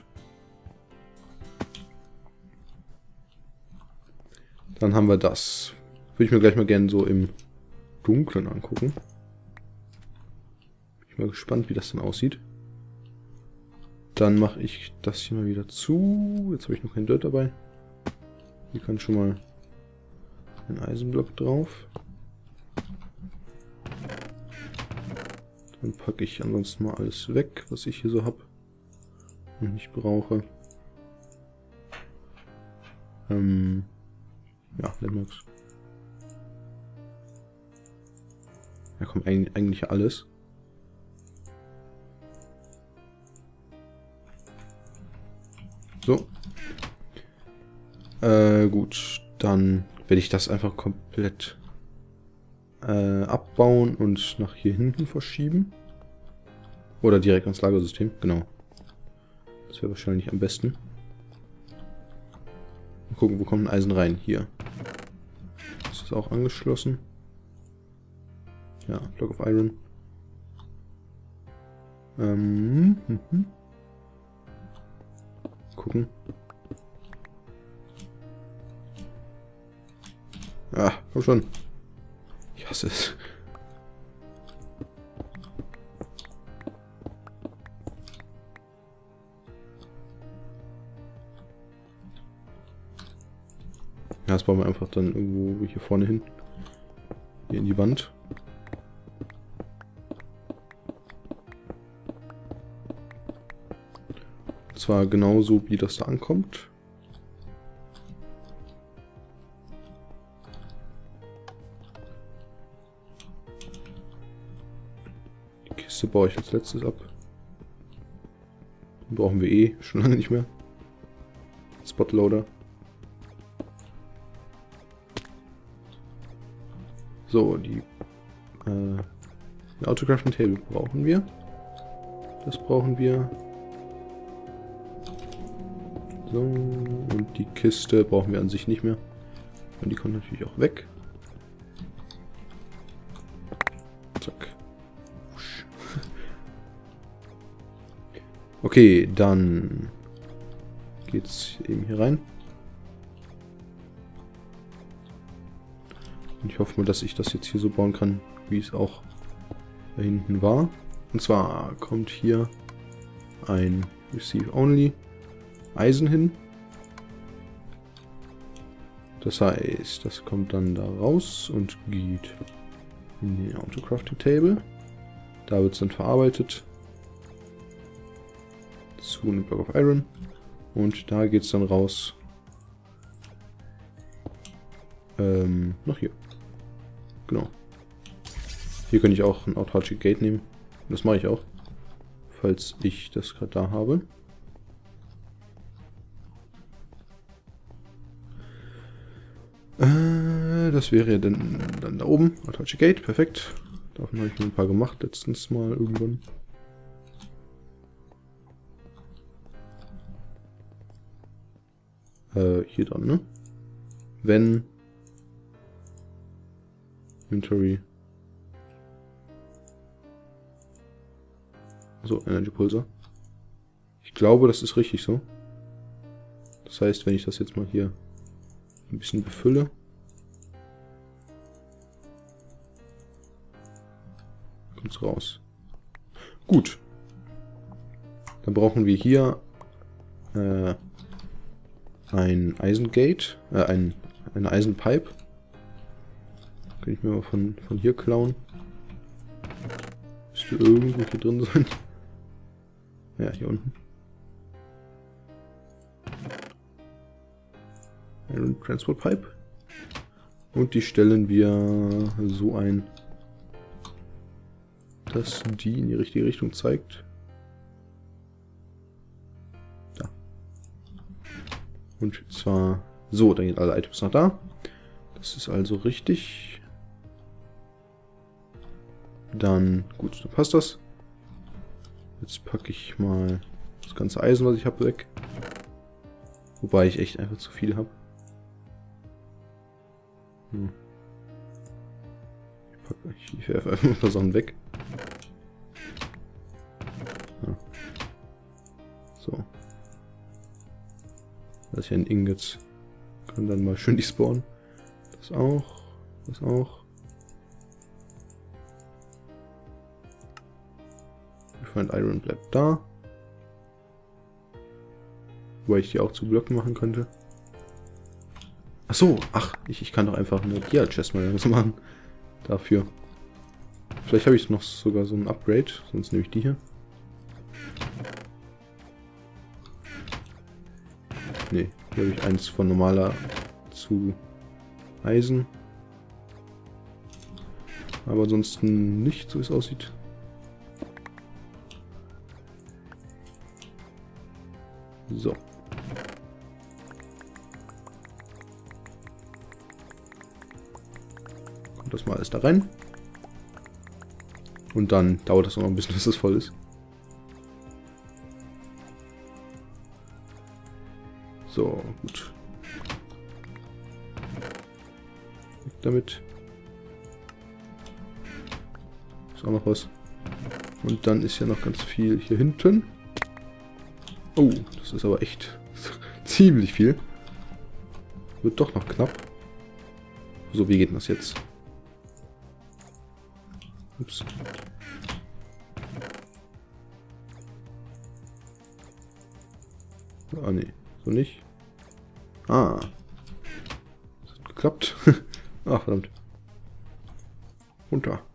Dann haben wir das. Würde ich mir gleich mal gerne so im Dunkeln angucken. Bin ich mal gespannt, wie das dann aussieht. Dann mache ich das hier mal wieder zu. Jetzt habe ich noch kein Dirt dabei. Hier kann schon mal ein Eisenblock drauf. Dann packe ich ansonsten mal alles weg, was ich hier so habe und nicht brauche. Ähm, ja, Landmarks. Ja, kommt eigentlich alles. So. Äh, gut. Dann werde ich das einfach komplett äh, abbauen und nach hier hinten verschieben. Oder direkt ans Lagersystem. Genau. Das wäre wahrscheinlich am besten. Mal gucken, wo kommt ein Eisen rein? Hier. Das ist auch angeschlossen. Ja, Block of Iron. Ähm, hm, hm. Gucken. Ah, komm schon. Ich hasse es. Ja, das bauen wir einfach dann irgendwo hier vorne hin. Hier in die Wand. Und zwar genauso, wie das da ankommt. Die Kiste baue ich als letztes ab. Den brauchen wir eh schon lange nicht mehr. Spotloader. So, die äh, Autocrafting Table brauchen wir. Das brauchen wir. So, und die Kiste brauchen wir an sich nicht mehr. Und die kommt natürlich auch weg. Zack. Okay, dann geht's eben hier rein. Und ich hoffe mal, dass ich das jetzt hier so bauen kann, wie es auch da hinten war. Und zwar kommt hier ein Receive Only Eisen hin. Das heißt, das kommt dann da raus und geht in den Autocrafting Table. Da wird es dann verarbeitet zu einem Block of Iron. Und da geht es dann raus ähm, nach hier. Genau. Hier könnte ich auch ein Autarchic Gate nehmen. Das mache ich auch, falls ich das gerade da habe. Äh, das wäre dann, dann da oben. Autarchic Gate, perfekt. Davon habe ich mir ein paar gemacht, letztens mal irgendwann. Äh, hier dran, ne? Wenn Inventory. So, Energy Pulsar. Ich glaube, das ist richtig so. Das heißt, wenn ich das jetzt mal hier ein bisschen befülle. Kommt es raus. Gut. Dann brauchen wir hier äh, ein Eisengate, äh, ein, eine Eisenpipe. Kann ich mir mal von, von hier klauen. Müsste irgendwo hier drin sein. Ja, hier unten. Iron Transport Pipe. Und die stellen wir so ein, dass die in die richtige Richtung zeigt. Da. Und zwar so, dann gehen alle Items nach da. Das ist also richtig. Dann, gut, dann passt das. Jetzt packe ich mal das ganze Eisen, was ich habe, weg. Wobei ich echt einfach zu viel habe. Hm. Ich, packe, ich werfe einfach ein paar Sachen weg. Ja. So. Das ist ja ein Ingot. Kann dann mal schön die spawnen. Das auch. Das auch. Refined Iron bleibt da. Wobei ich die auch zu Blöcken machen könnte. Ach so, ach, ich, ich kann doch einfach eine Dia-Chest mal so machen. Dafür. Vielleicht habe ich noch sogar so ein Upgrade, sonst nehme ich die hier. Ne, hier habe ich eins von normaler zu Eisen. Aber ansonsten nicht, so wie es aussieht. So. Kommt das mal alles da rein. Und dann dauert das auch noch ein bisschen, bis das voll ist. So, gut. Weg damit. Ist auch noch was. Und dann ist ja noch ganz viel hier hinten. Oh, das ist aber echt ziemlich viel. Wird doch noch knapp. So, wie geht denn das jetzt? Ups. Ah, nee. So nicht. Ah. Das hat geklappt. Ach, verdammt. Runter.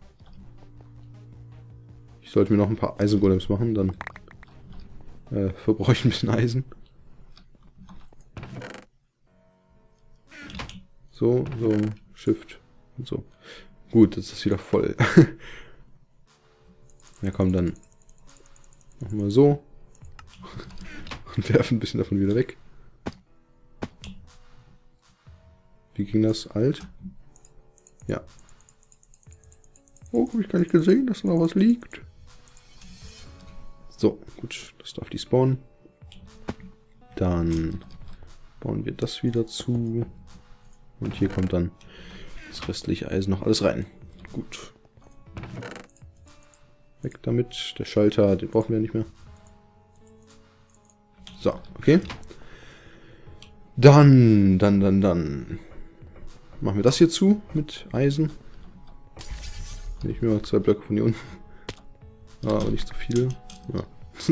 Ich sollte mir noch ein paar Eisengolems machen, dann äh, verbrauche ich ein bisschen Eisen. So, so, Shift und so. Gut, jetzt ist das wieder voll. Ja, komm, dann machen wir so. Und werfen ein bisschen davon wieder weg. Wie ging das? Alt? Ja. Oh, habe ich gar nicht gesehen, dass da noch was liegt. So, gut, das darf die spawnen. Dann bauen wir das wieder zu. Und hier kommt dann das restliche Eisen noch alles rein. Gut. Weg damit. Der Schalter, den brauchen wir nicht mehr. So, okay. Dann, dann, dann, dann machen wir das hier zu mit Eisen. Nehme ich mir mal zwei Blöcke von hier unten. Ah, aber nicht so viele. Ja.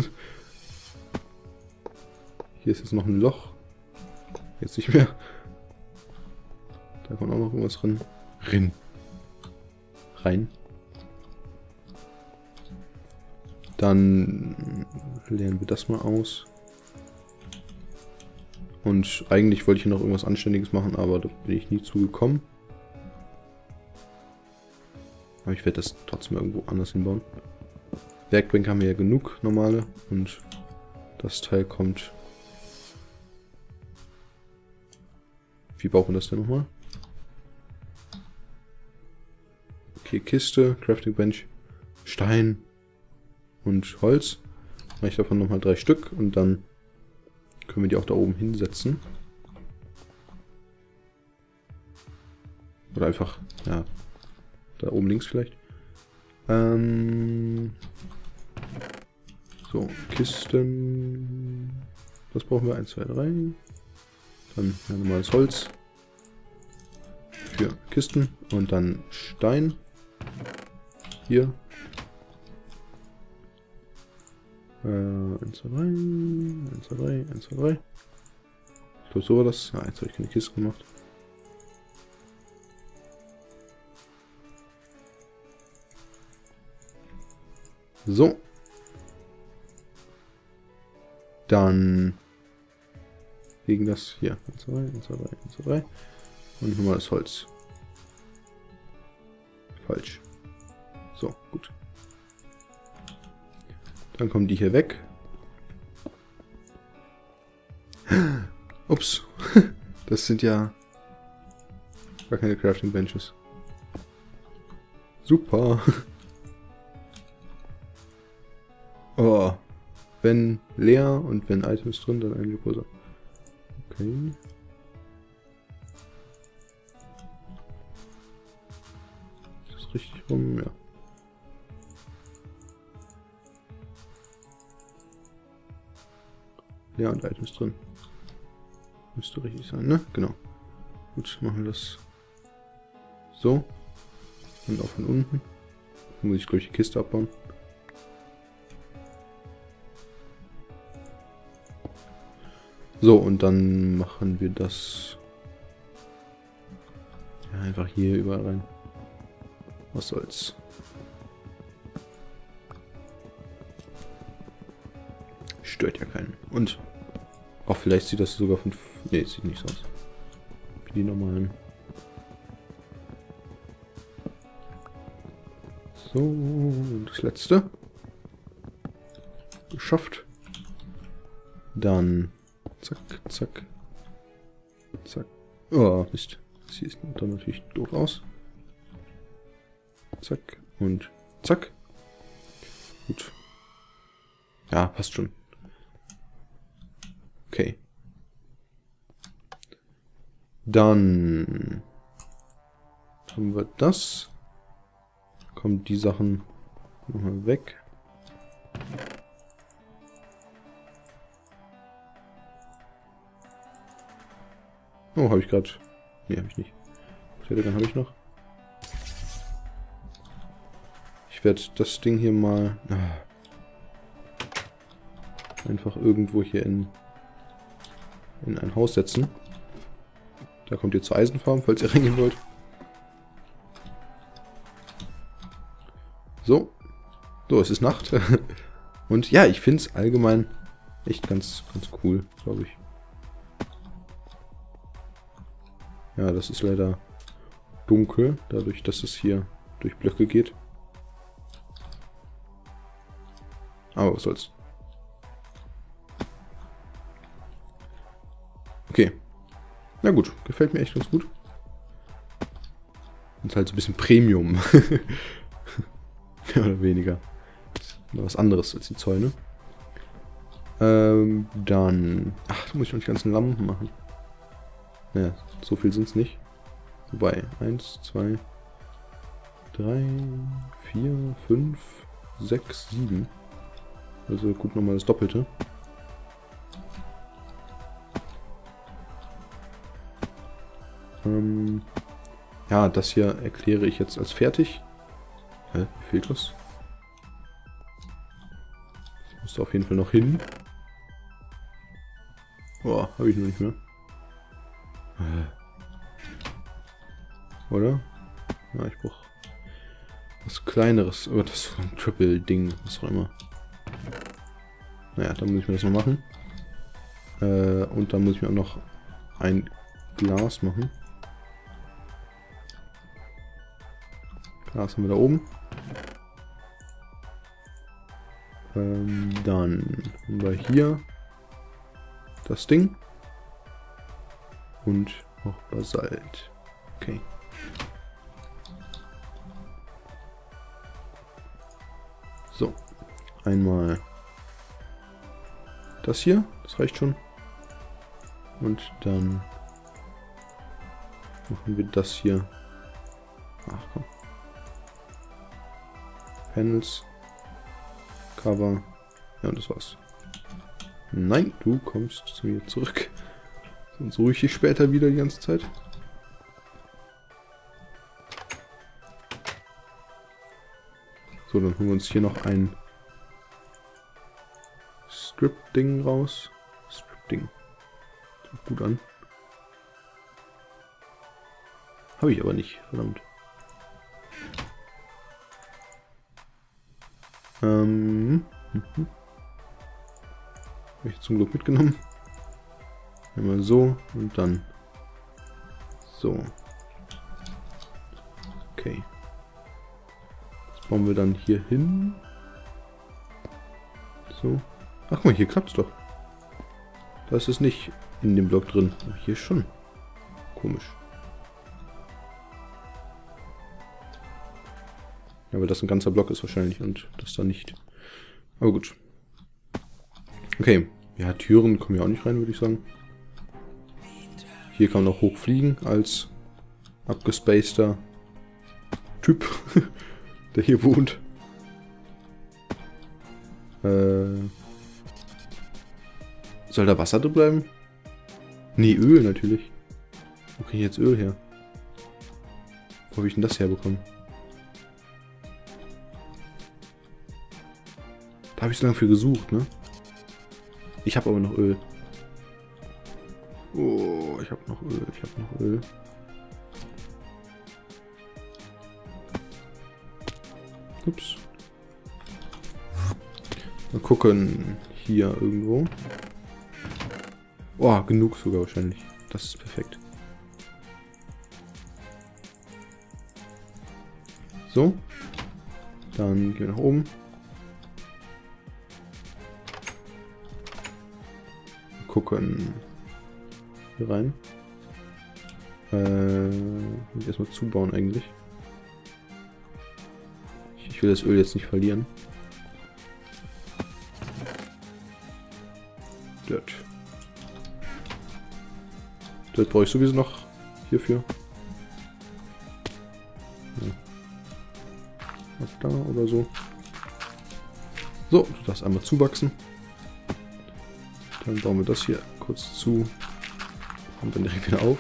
Hier ist jetzt noch ein Loch. Jetzt nicht mehr. Da kommt auch noch irgendwas drin. Rin. Rein. Dann leeren wir das mal aus. Und eigentlich wollte ich hier noch irgendwas Anständiges machen, aber da bin ich nie zugekommen. Aber ich werde das trotzdem irgendwo anders hinbauen. Werkbänke haben wir ja genug, normale. Und das Teil kommt... Wie bauen wir das denn nochmal? Okay, Kiste, Crafting Bench, Stein und Holz. Mache ich davon nochmal drei Stück und dann können wir die auch da oben hinsetzen. Oder einfach, ja, da oben links vielleicht. Ähm, so, Kisten. Das brauchen wir. eins, zwei, drei. Dann ja, normales Holz. Für Kisten. Und dann Stein. Hier. Äh, eins, zwei, drei. eins, zwei, drei. eins, zwei, drei. Ich glaube, so war das. Ja, jetzt habe ich keine Kiste gemacht. So. Dann gegen das hier. eins, zwei, drei, eins, zwei, drei, eins, zwei, drei. Und nochmal das Holz. Falsch. So, gut. Dann kommen die hier weg. Ups. Das sind ja gar keine Crafting Benches. Super. Oh. Wenn leer und wenn Items drin, dann ein größer. Okay. Ist das richtig rum? Ja. Ja, und Items drin. Müsste richtig sein, ne? Genau. Gut, machen wir das so. Und auch von unten. Dann muss ich gleich die Kiste abbauen. So, und dann machen wir das ja, einfach hier überall rein. Was soll's. Stört ja keinen. Und auch vielleicht sieht das sogar von... Ne, sieht nicht so aus. Wie die normalen. So, und das letzte. Geschafft. Dann zack, zack, zack. Oh, Mist. Das sieht dann natürlich doof aus. Zack und zack. Gut. Ja, passt schon. Okay. Dann haben wir das. Kommen die Sachen nochmal weg. Oh, habe ich gerade... Ne, habe ich nicht. Dann habe ich noch. Ich werde das Ding hier mal... Ah, einfach irgendwo hier in, in ein Haus setzen. Da kommt ihr zur Eisenfarm, falls ihr reingehen wollt. So. So, es ist Nacht. Und ja, ich finde es allgemein echt ganz, ganz cool, glaube ich. Ja, das ist leider dunkel, dadurch, dass es hier durch Blöcke geht. Aber was soll's. Okay. Na gut, gefällt mir echt ganz gut. Und halt so ein bisschen Premium. Mehr oder weniger. Mal was anderes als die Zäune. Ähm, dann... Ach, da muss ich noch die ganzen Lampen machen. Naja, so viel sind es nicht. Wobei, eins, zwei, drei, vier, fünf, sechs, sieben. Also gut, nochmal das Doppelte. Ähm, ja, das hier erkläre ich jetzt als fertig. Hä, wie fehlt was? Das muss auf jeden Fall noch hin. Boah, habe ich noch nicht mehr. Oder? Ja, ich brauche was Kleineres. Oh, das ist ein Triple-Ding, was auch immer. Naja, dann muss ich mir das noch machen. Äh, und dann muss ich mir auch noch ein Glas machen. Glas haben wir da oben. Ähm, dann haben wir hier das Ding. Und noch Basalt. Okay. So. Einmal das hier. Das reicht schon. Und dann machen wir das hier. Ach komm. Panels. Cover. Ja, und das war's. Nein, du kommst zu mir zurück. Sonst suche ich dich später wieder die ganze Zeit. So, dann holen wir uns hier noch ein Strip-Ding raus. Strip-Ding. Sieht gut an. Habe ich aber nicht, verdammt. Ähm. Mhm. Habe ich zum Glück mitgenommen. Einmal so und dann so. Okay. Das bauen wir dann hier hin. So. Ach guck mal, hier klappt's doch. Da ist es nicht in dem Block drin. Aber hier schon. Komisch. Ja, aber das ein ganzer Block ist wahrscheinlich und das da nicht. Aber gut. Okay. Ja, Türen kommen ja auch nicht rein, würde ich sagen. Hier kann man auch hochfliegen als abgespaceder Typ, der hier wohnt. Äh, soll da Wasser drin bleiben? Nee, Öl natürlich. Wo kriege ich jetzt Öl her? Wo habe ich denn das herbekommen? Da habe ich so lange für gesucht, ne? Ich habe aber noch Öl. Oh, ich habe noch Öl, ich habe noch Öl. Ups. Mal gucken, hier irgendwo. Oh, genug sogar wahrscheinlich. Das ist perfekt. So. Dann gehen wir nach oben. Mal gucken. Hier rein. Äh, muss ich erstmal zubauen eigentlich. Ich will das Öl jetzt nicht verlieren. Dirt. Dirt brauche ich sowieso noch hierfür. Ja. Ab da oder so. So, du darfst einmal zuwachsen. Dann bauen wir das hier kurz zu. Und dann direkt wieder auf.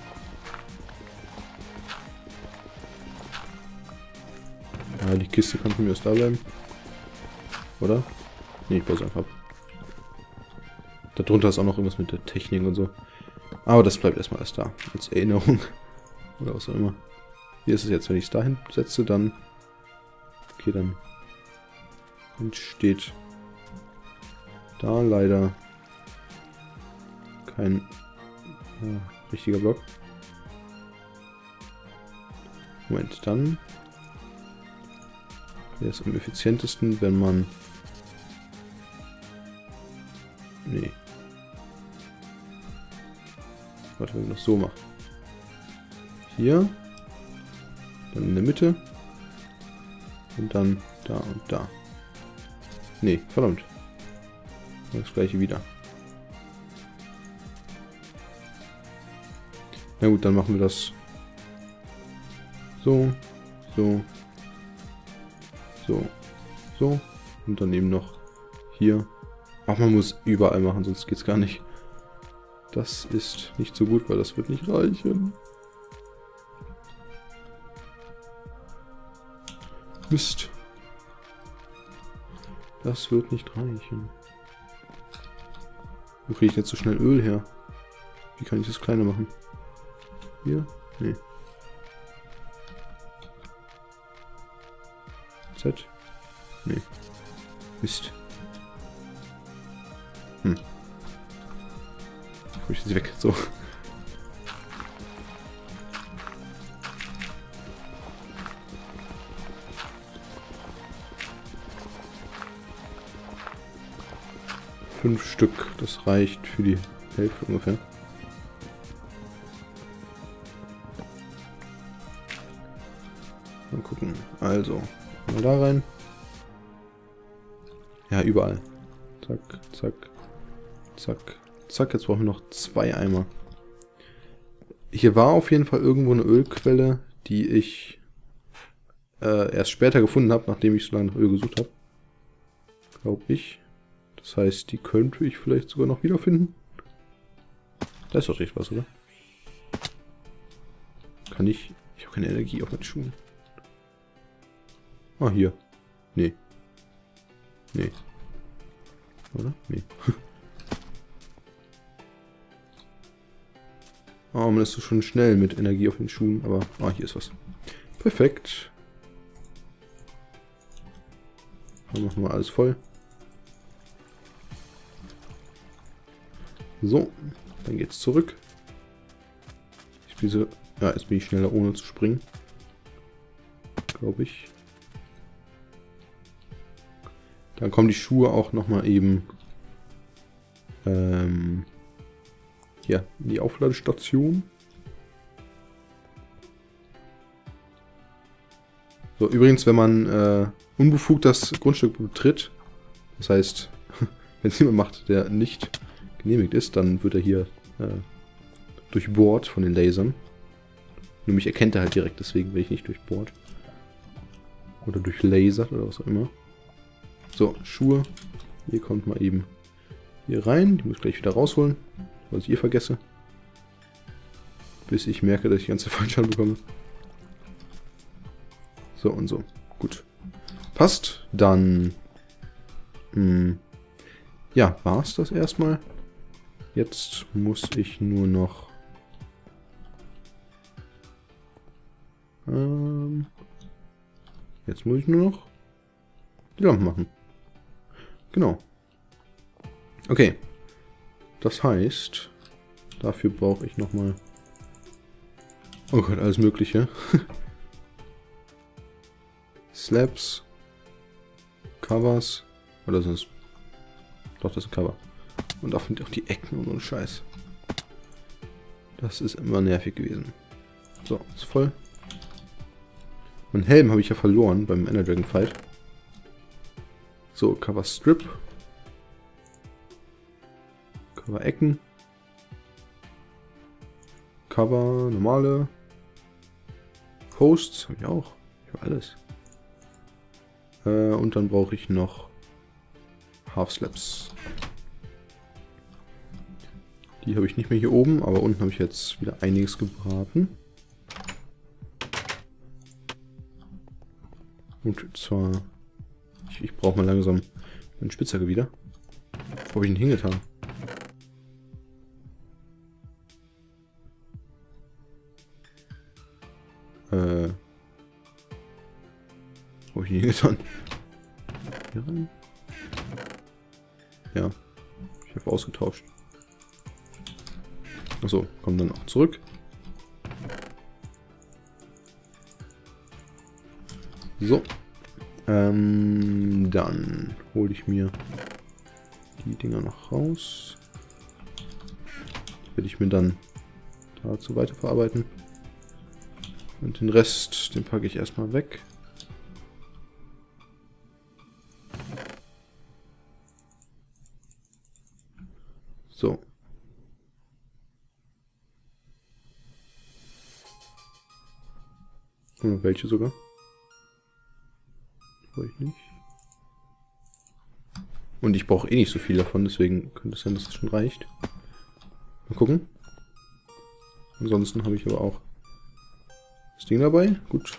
Ja, die Kiste kann von mir aus da bleiben. Oder? Ne, ich baue es einfach ab. Darunter ist auch noch irgendwas mit der Technik und so. Aber das bleibt erstmal alles da. Als Erinnerung. Oder was auch immer. Hier ist es jetzt, wenn ich es dahin setze, dann... Okay, dann... entsteht... da leider... kein... Ja, richtiger Block. Moment, dann... wäre es am effizientesten, wenn man... Nee. Warte, wenn man das so macht. Hier. Dann in der Mitte. Und dann da und da. Nee, verdammt. Das gleiche wieder. Na gut, dann machen wir das so, so, so, so. Und dann eben noch hier. Ach, man muss überall machen, sonst geht's gar nicht. Das ist nicht so gut, weil das wird nicht reichen. Mist. Das wird nicht reichen. Wo kriege ich jetzt so schnell Öl her? Wie kann ich das kleiner machen? Hier? Nee. Z? Nee. Mist. Hm. Ich möchte sie weg. So. Fünf Stück. Das reicht für die Hälfte ungefähr. Mal gucken. Also. Mal da rein. Ja, überall. Zack, zack, zack, zack. Jetzt brauchen wir noch zwei Eimer. Hier war auf jeden Fall irgendwo eine Ölquelle, die ich äh, erst später gefunden habe, nachdem ich so lange nach Öl gesucht habe. Glaube ich. Das heißt, die könnte ich vielleicht sogar noch wiederfinden. Da ist doch richtig was, oder? Kann ich... Ich habe keine Energie auf meinen Schuhen. Ah, hier. Nee. Nee. Oder? Nee. Oh, man ist so schon schnell mit Energie auf den Schuhen, aber... Ah, hier ist was. Perfekt. Dann machen wir alles voll. So, dann geht's zurück. Ich bin so, ja, jetzt bin ich schneller ohne zu springen. Glaube ich. Dann kommen die Schuhe auch nochmal eben ähm, hier in die Aufladestation. So, übrigens, wenn man äh, unbefugt das Grundstück betritt, das heißt, wenn es jemand macht, der nicht genehmigt ist, dann wird er hier äh, durchbohrt von den Lasern. Nur mich erkennt er halt direkt, deswegen werde ich nicht durchbohrt. Oder durchlasert oder was auch immer. So, Schuhe. Hier kommt mal eben hier rein. Die muss ich gleich wieder rausholen, weil ich eh vergesse. Bis ich merke, dass ich die ganze Fallschaden bekomme. So und so. Gut. Passt. Dann... Mh, ja, war es das erstmal. Jetzt muss ich nur noch... Ähm, jetzt muss ich nur noch die Lampen machen. Genau. Okay. Das heißt, dafür brauche ich nochmal... Oh Gott, alles Mögliche. Slabs. Covers. Oder sind es... Doch, das ist ein Cover. Und auch die Ecken und so ein Scheiß. Das ist immer nervig gewesen. So, ist voll. Mein Helm habe ich ja verloren beim Ender Dragon Fight. So, Cover Strip. Cover Ecken. Cover normale. Posts habe ich auch. Ich habe alles. Äh, und dann brauche ich noch Half Slabs. Die habe ich nicht mehr hier oben, aber unten habe ich jetzt wieder einiges gebraten. Und zwar... Ich, ich brauche mal langsam einen Spitzhacke wieder. Wo habe ich ihn hingetan? Äh... Wo habe ich ihn hingetan? Hier rein? Ja. Ich habe ausgetauscht. Achso, kommt dann auch zurück. So. Ähm, dann hole ich mir die Dinger noch raus. Werde ich mir dann dazu weiterverarbeiten. Und den Rest, den packe ich erstmal weg. So. Und welche sogar? Brauche ich nicht. Und ich brauche eh nicht so viel davon, deswegen könnte es sein, dass das schon reicht. Mal gucken. Ansonsten habe ich aber auch das Ding dabei. Gut.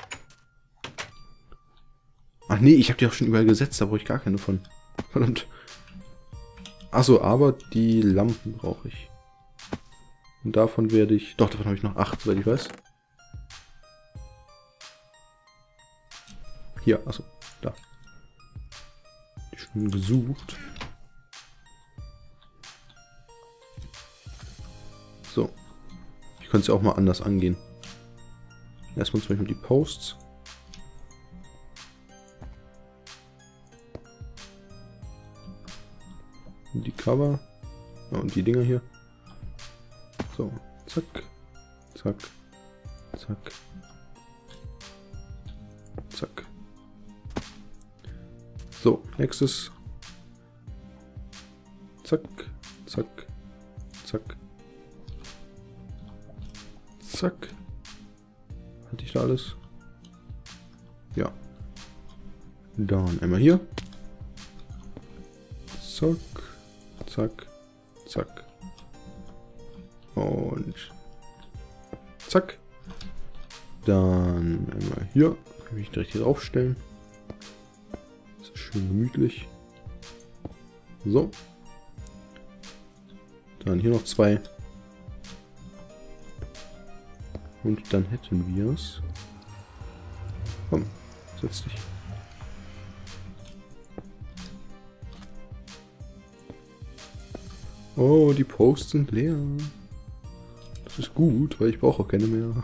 Ach nee, ich habe die auch schon überall gesetzt, da brauche ich gar keine von. Verdammt. Achso, aber die Lampen brauche ich. Und davon werde ich... Doch, davon habe ich noch acht, soweit ich weiß. Hier, achso, da. Die schon gesucht. So. Ich könnte es ja auch mal anders angehen. Erstmal zum Beispiel die Posts. Und die Cover. Ja, und die Dinger hier. So, zack. Zack. Zack. Zack. So, nächstes. Zack, zack, zack. Zack. Hatte ich da alles? Ja. Dann einmal hier. Zack, zack, zack. Und zack. Dann einmal hier. Kann ich direkt hier draufstellen. Das ist schön gemütlich. So. Dann hier noch zwei. Und dann hätten wir es. Komm, setz dich. Oh, die Posts sind leer. Das ist gut, weil ich brauche auch keine mehr.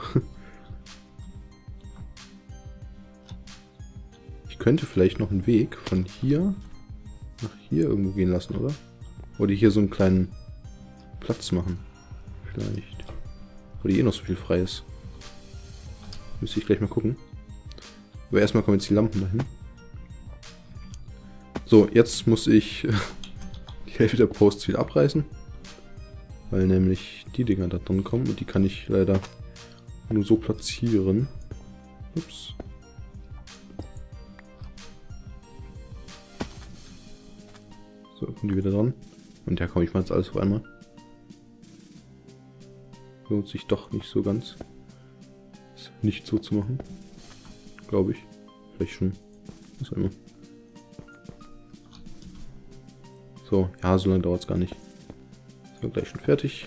Ich könnte vielleicht noch einen Weg von hier nach hier irgendwo gehen lassen, oder? Oder hier so einen kleinen Platz machen. Vielleicht. Oder eh noch so viel frei ist. Müsste ich gleich mal gucken. Aber erstmal kommen jetzt die Lampen dahin. So, jetzt muss ich die Hälfte der Posts wieder abreißen. Weil nämlich die Dinger da dran kommen und die kann ich leider nur so platzieren. Ups. So, kommen die wieder dran. Und ja, komm, ich mache jetzt alles auf einmal. Lohnt sich doch nicht so ganz. Das nicht so zu machen. Glaube ich. Vielleicht schon. Was auch immer. So, ja, so lange dauert es gar nicht. Bin gleich schon fertig.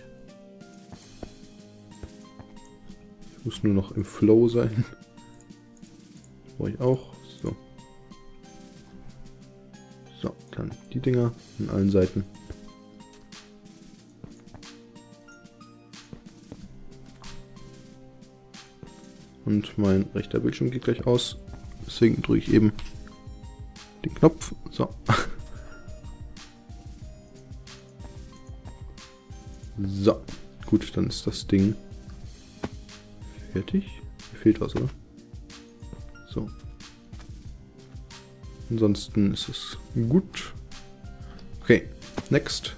Ich muss nur noch im Flow sein. Brauche ich auch. So. So, dann die Dinger an allen Seiten. Und mein rechter Bildschirm geht gleich aus. Deswegen drücke ich eben den Knopf. So. So. Gut, dann ist das Ding fertig. Mir fehlt was, oder? So. Ansonsten ist es gut. Okay, next.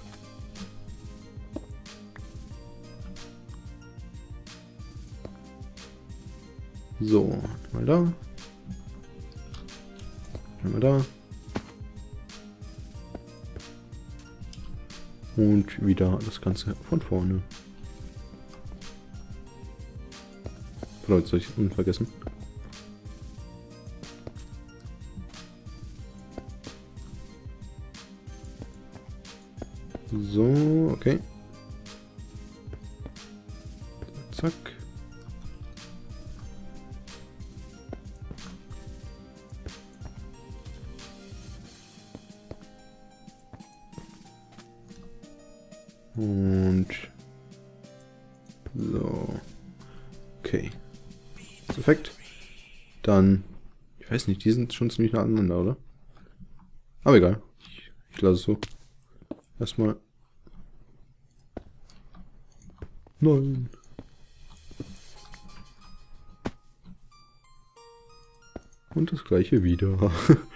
So, mal da. Mal da. Und wieder das Ganze von vorne. Leute, soll ich unvergessen? So, okay. Zack. Und so. Okay. Perfekt. Dann, ich weiß nicht, die sind schon ziemlich nah aneinander, oder? Aber egal. Ich, ich lasse es so. Erstmal. Nein. Und das gleiche wieder.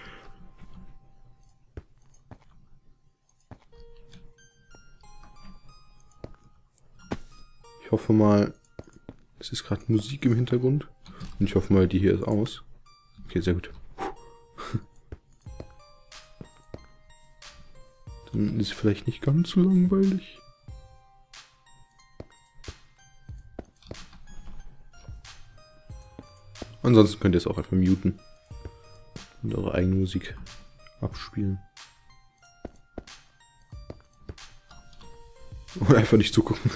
Ich hoffe mal, es ist gerade Musik im Hintergrund. Und ich hoffe mal, die hier ist aus. Okay, sehr gut. Dann ist es vielleicht nicht ganz so langweilig. Ansonsten könnt ihr es auch einfach muten. Und eure eigene Musik abspielen. Oder einfach nicht zugucken.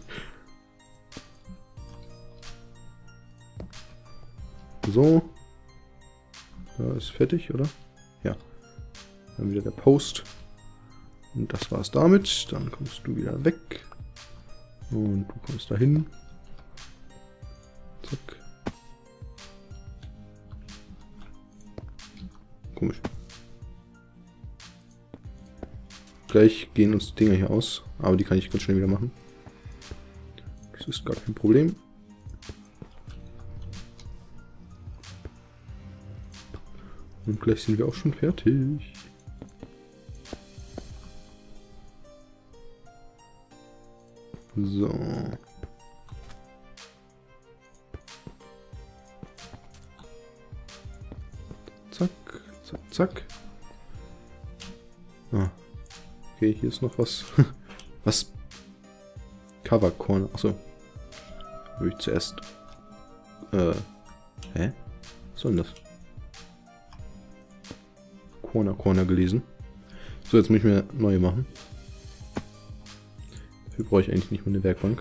So. Da ist fertig, oder? Ja. Dann wieder der Post. Und das war's damit. Dann kommst du wieder weg. Und du kommst dahin. Zack. Komisch. Gleich gehen uns die Dinger hier aus. Aber die kann ich ganz schnell wieder machen. Das ist gar kein Problem. Und gleich sind wir auch schon fertig. So. Zack, zack, zack. Ah. Okay, hier ist noch was. Was? Cover Corner. Achso. Habe ich zuerst. Äh. Hä? Was soll denn das? Corner, Corner gelesen. So, jetzt muss ich mir neue machen. Dafür brauche ich eigentlich nicht mehr eine Werkbank.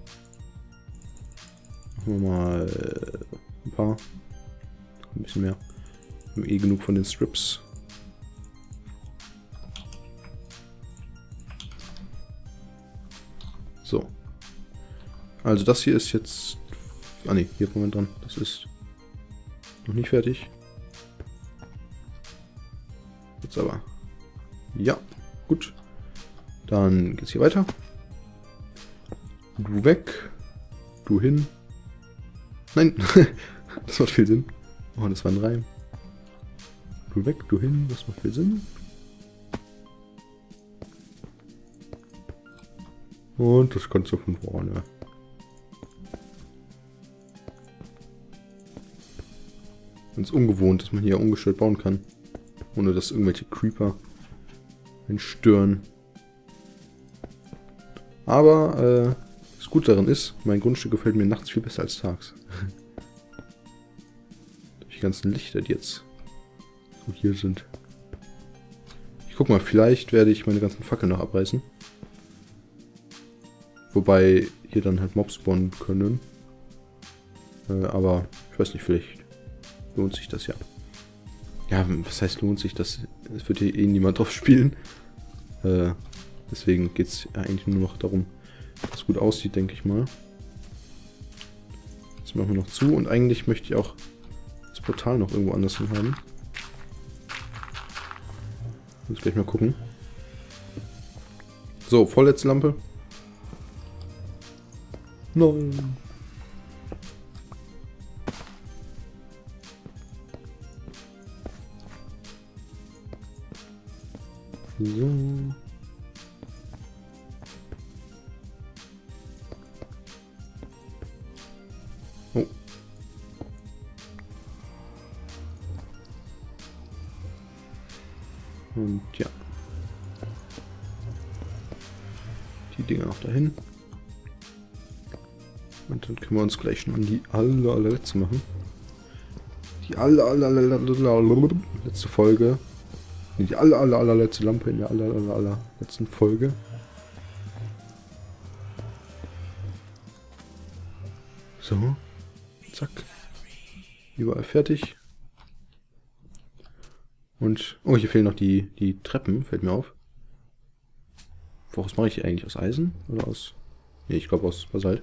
Machen wir mal äh, ein paar. Ein bisschen mehr. Wir haben eh genug von den Strips. So. Also das hier ist jetzt... Ah ne, hier kommen wir dran. Das ist noch nicht fertig. Jetzt aber. Ja, gut. Dann geht's hier weiter. Du weg. Du hin. Nein, das macht viel Sinn. Oh, das war ein Reim. Du weg, du hin, das macht viel Sinn. Und das Ganze von vorne. Ganz ungewohnt, dass man hier ungestört bauen kann. Ohne dass irgendwelche Creeper einen stören. Aber äh, das Gute daran ist, mein Grundstück gefällt mir nachts viel besser als tags. Durch die ganzen Lichter, die jetzt so hier sind. Ich guck mal, vielleicht werde ich meine ganzen Fackeln noch abreißen. Wobei hier dann halt Mobs spawnen können. Äh, aber ich weiß nicht, vielleicht lohnt sich das ja. Ja, was heißt lohnt sich das? Es wird hier eh niemand drauf spielen. Äh, deswegen geht es ja eigentlich nur noch darum, dass es gut aussieht, denke ich mal. Das machen wir noch zu. Und eigentlich möchte ich auch das Portal noch irgendwo anders hin haben. Muss gleich mal gucken. So, vorletzte Lampe. Nein. So. Oh. Und ja. Die Dinger noch dahin. Und dann können wir uns gleich schon an die aller, allerletzte machen. Die aller, aller, aller, aller, letzte Folge. Die aller, aller, allerletzte Lampe in der aller, aller, aller letzten Folge. So. Zack. Überall fertig. Und, oh, hier fehlen noch die, die Treppen, fällt mir auf. Woraus mache ich die eigentlich? Aus Eisen? Oder aus... Ne, ich glaube aus Basalt.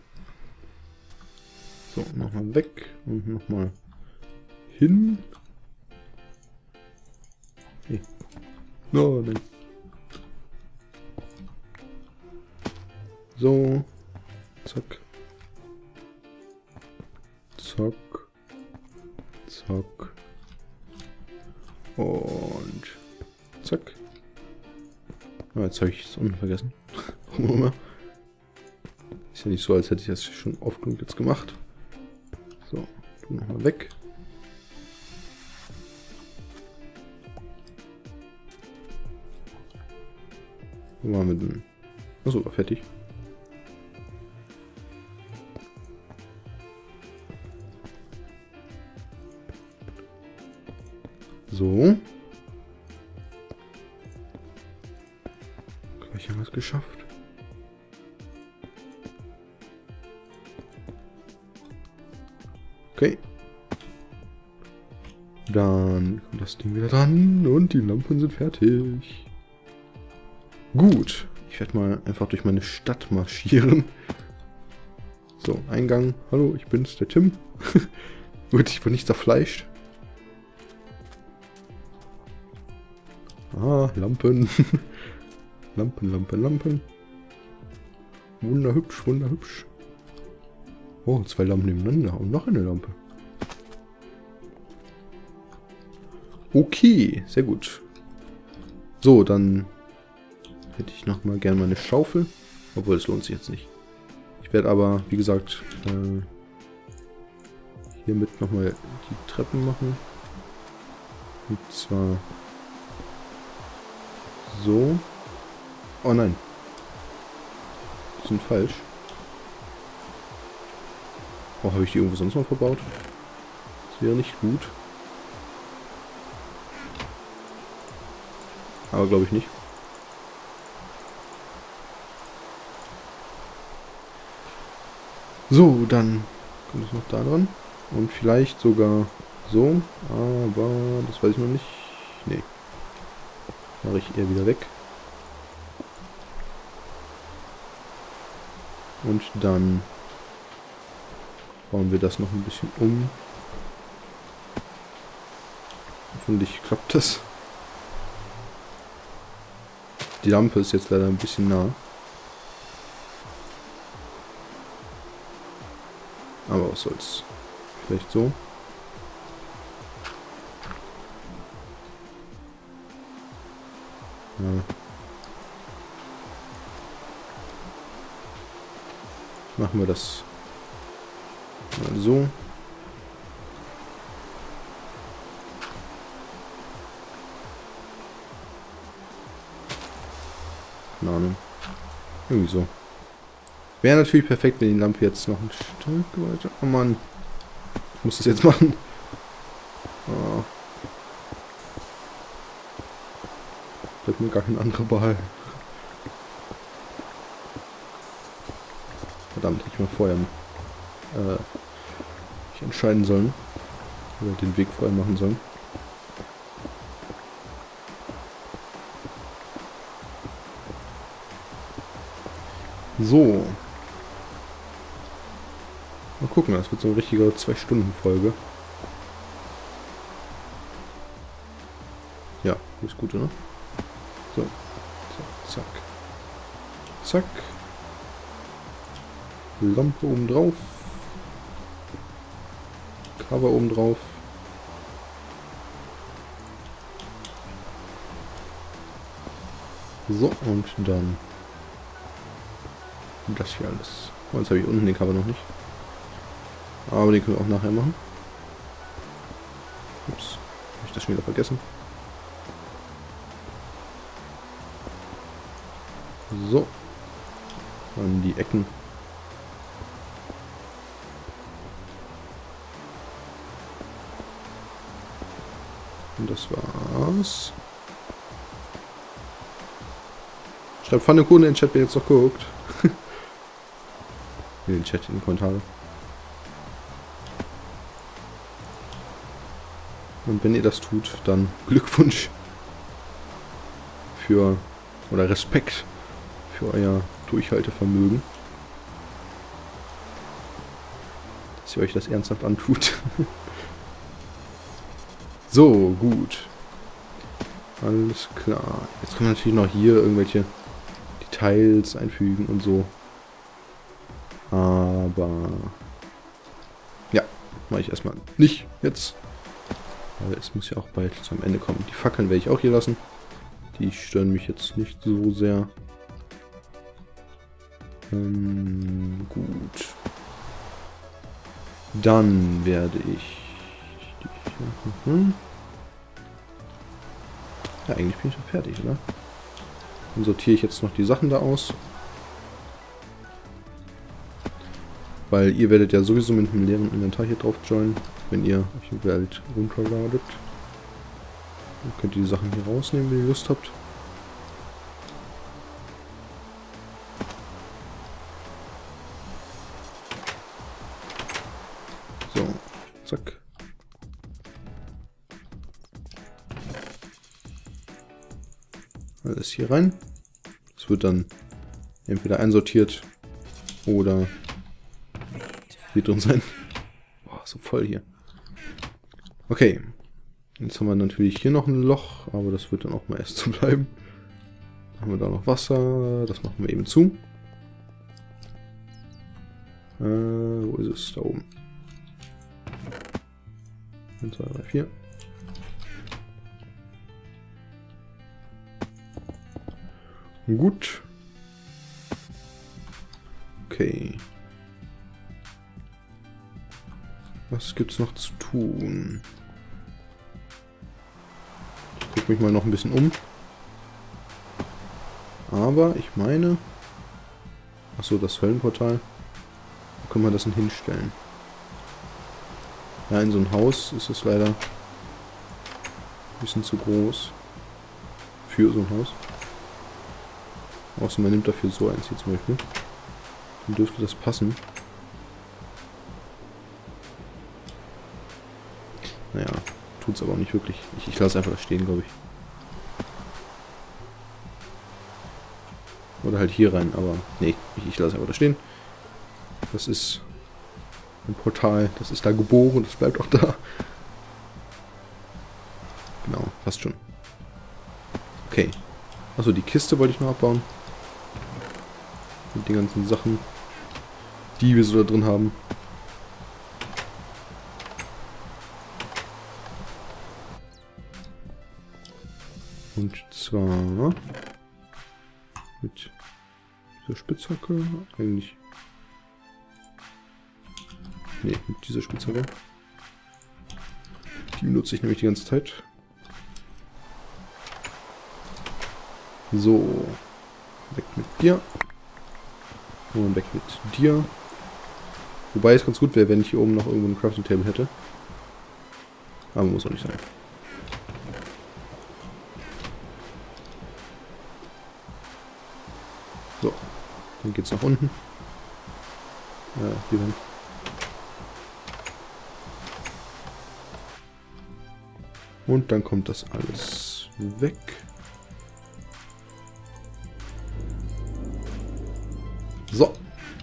So, nochmal weg und nochmal hin. Hey. No, nein. So. Zack. Zack. Zack. Und zack. Ah, jetzt habe ich es unten vergessen. Warum auch immer. Ist ja nicht so, als hätte ich das schon oft genug jetzt gemacht. So, tu nochmal weg. Wo waren wir denn? Achso, war fertig. So. Gleich haben wir es geschafft. Okay. Dann kommt das Ding wieder dran und die Lampen sind fertig. Gut. Ich werde mal einfach durch meine Stadt marschieren. So, Eingang. Hallo, ich bin's, der Tim. Wird ich wohl nicht zerfleischt. Ah, Lampen. Lampen, Lampen, Lampen. Wunderhübsch, wunderhübsch. Oh, zwei Lampen nebeneinander und noch eine Lampe. Okay, sehr gut. So, dann hätte ich noch mal gerne meine Schaufel. Obwohl, es lohnt sich jetzt nicht. Ich werde aber, wie gesagt, äh, hiermit noch mal die Treppen machen. Und zwar so. Oh nein. Die sind falsch. Oh, habe ich die irgendwo sonst noch verbaut? Das wäre nicht gut. Aber glaube ich nicht. So, dann kommt es noch da dran. Und vielleicht sogar so. Aber das weiß ich noch nicht. Nee. Mache ich eher wieder weg. Und dann bauen wir das noch ein bisschen um. Hoffentlich klappt das. Die Lampe ist jetzt leider ein bisschen nah. Aber was soll's. Vielleicht so. Ja. Machen wir das mal so. Keine Ahnung. Irgendwie so. Wäre natürlich perfekt, wenn die Lampe jetzt noch ein Stück weiter... Oh Mann. Ich muss das jetzt machen. Oh. Bleibt mir gar kein anderer Ball. Verdammt, hätte ich mal vorher äh, mich entscheiden sollen. Oder den Weg vorher machen sollen. So. Mal gucken, das wird so eine richtige zwei Stunden Folge. Ja, ist gut, oder? So. Zack, zack. Zack. Lampe oben drauf. Cover oben drauf. So, und dann das hier alles. Oh, jetzt habe ich unten den Cover noch nicht. Aber den können wir auch nachher machen. Ups, habe ich das schon wieder vergessen. So. Dann die Ecken. Und das war's. Schreibt Pfannekuchen in den Chat, wer jetzt noch guckt. In den Chat, in die Kommentare. Und wenn ihr das tut, dann Glückwunsch für, oder Respekt für euer Durchhaltevermögen. Dass ihr euch das ernsthaft antut. So, gut. Alles klar. Jetzt können wir natürlich noch hier irgendwelche Details einfügen und so. Aber ja, mache ich erstmal nicht jetzt. Weil es muss ja auch bald zum Ende kommen. Die Fackeln werde ich auch hier lassen. Die stören mich jetzt nicht so sehr. Ähm, gut. Dann werde ich... Mhm. Ja, eigentlich bin ich schon fertig, oder? Dann sortiere ich jetzt noch die Sachen da aus. Weil ihr werdet ja sowieso mit einem leeren Inventar hier drauf joinen, wenn ihr euch die Welt runterladet. Dann könnt ihr die Sachen hier rausnehmen, wenn ihr Lust habt. So, zack. Alles hier rein. Es wird dann entweder einsortiert oder hier drin sein. Boah, so voll hier. Okay. Jetzt haben wir natürlich hier noch ein Loch, aber das wird dann auch mal erst so bleiben. Dann haben wir da noch Wasser. Das machen wir eben zu. Äh, wo ist es? Da oben. eins, zwei, drei, vier. Gut. Okay. Was gibt's noch zu tun? Ich gucke mich mal noch ein bisschen um. Aber ich meine... Achso, das Höllenportal. Wo können wir das denn hinstellen? Ja, in so ein Haus ist es leider ein bisschen zu groß. Für so ein Haus. Außer man nimmt dafür so eins hier zum Beispiel. Dann dürfte das passen. Naja, tut es aber auch nicht wirklich. Ich, ich lasse einfach das stehen, glaube ich. Oder halt hier rein, aber nee, ich, ich lasse einfach das stehen. Das ist ein Portal, das ist da geboren, das bleibt auch da. Genau, passt schon. Okay. Achso, die Kiste wollte ich noch abbauen. Mit den ganzen Sachen, die wir so da drin haben. Und zwar mit dieser Spitzhacke eigentlich. Ne, mit dieser Spitzhacke. Die benutze ich nämlich die ganze Zeit. So. Weg mit dir. Und weg mit dir. Wobei es ganz gut wäre, wenn ich hier oben noch irgendwo ein Crafting Table hätte. Aber muss auch nicht sein. So. Dann geht's nach unten. Äh, hier hin. Und dann kommt das alles weg. So.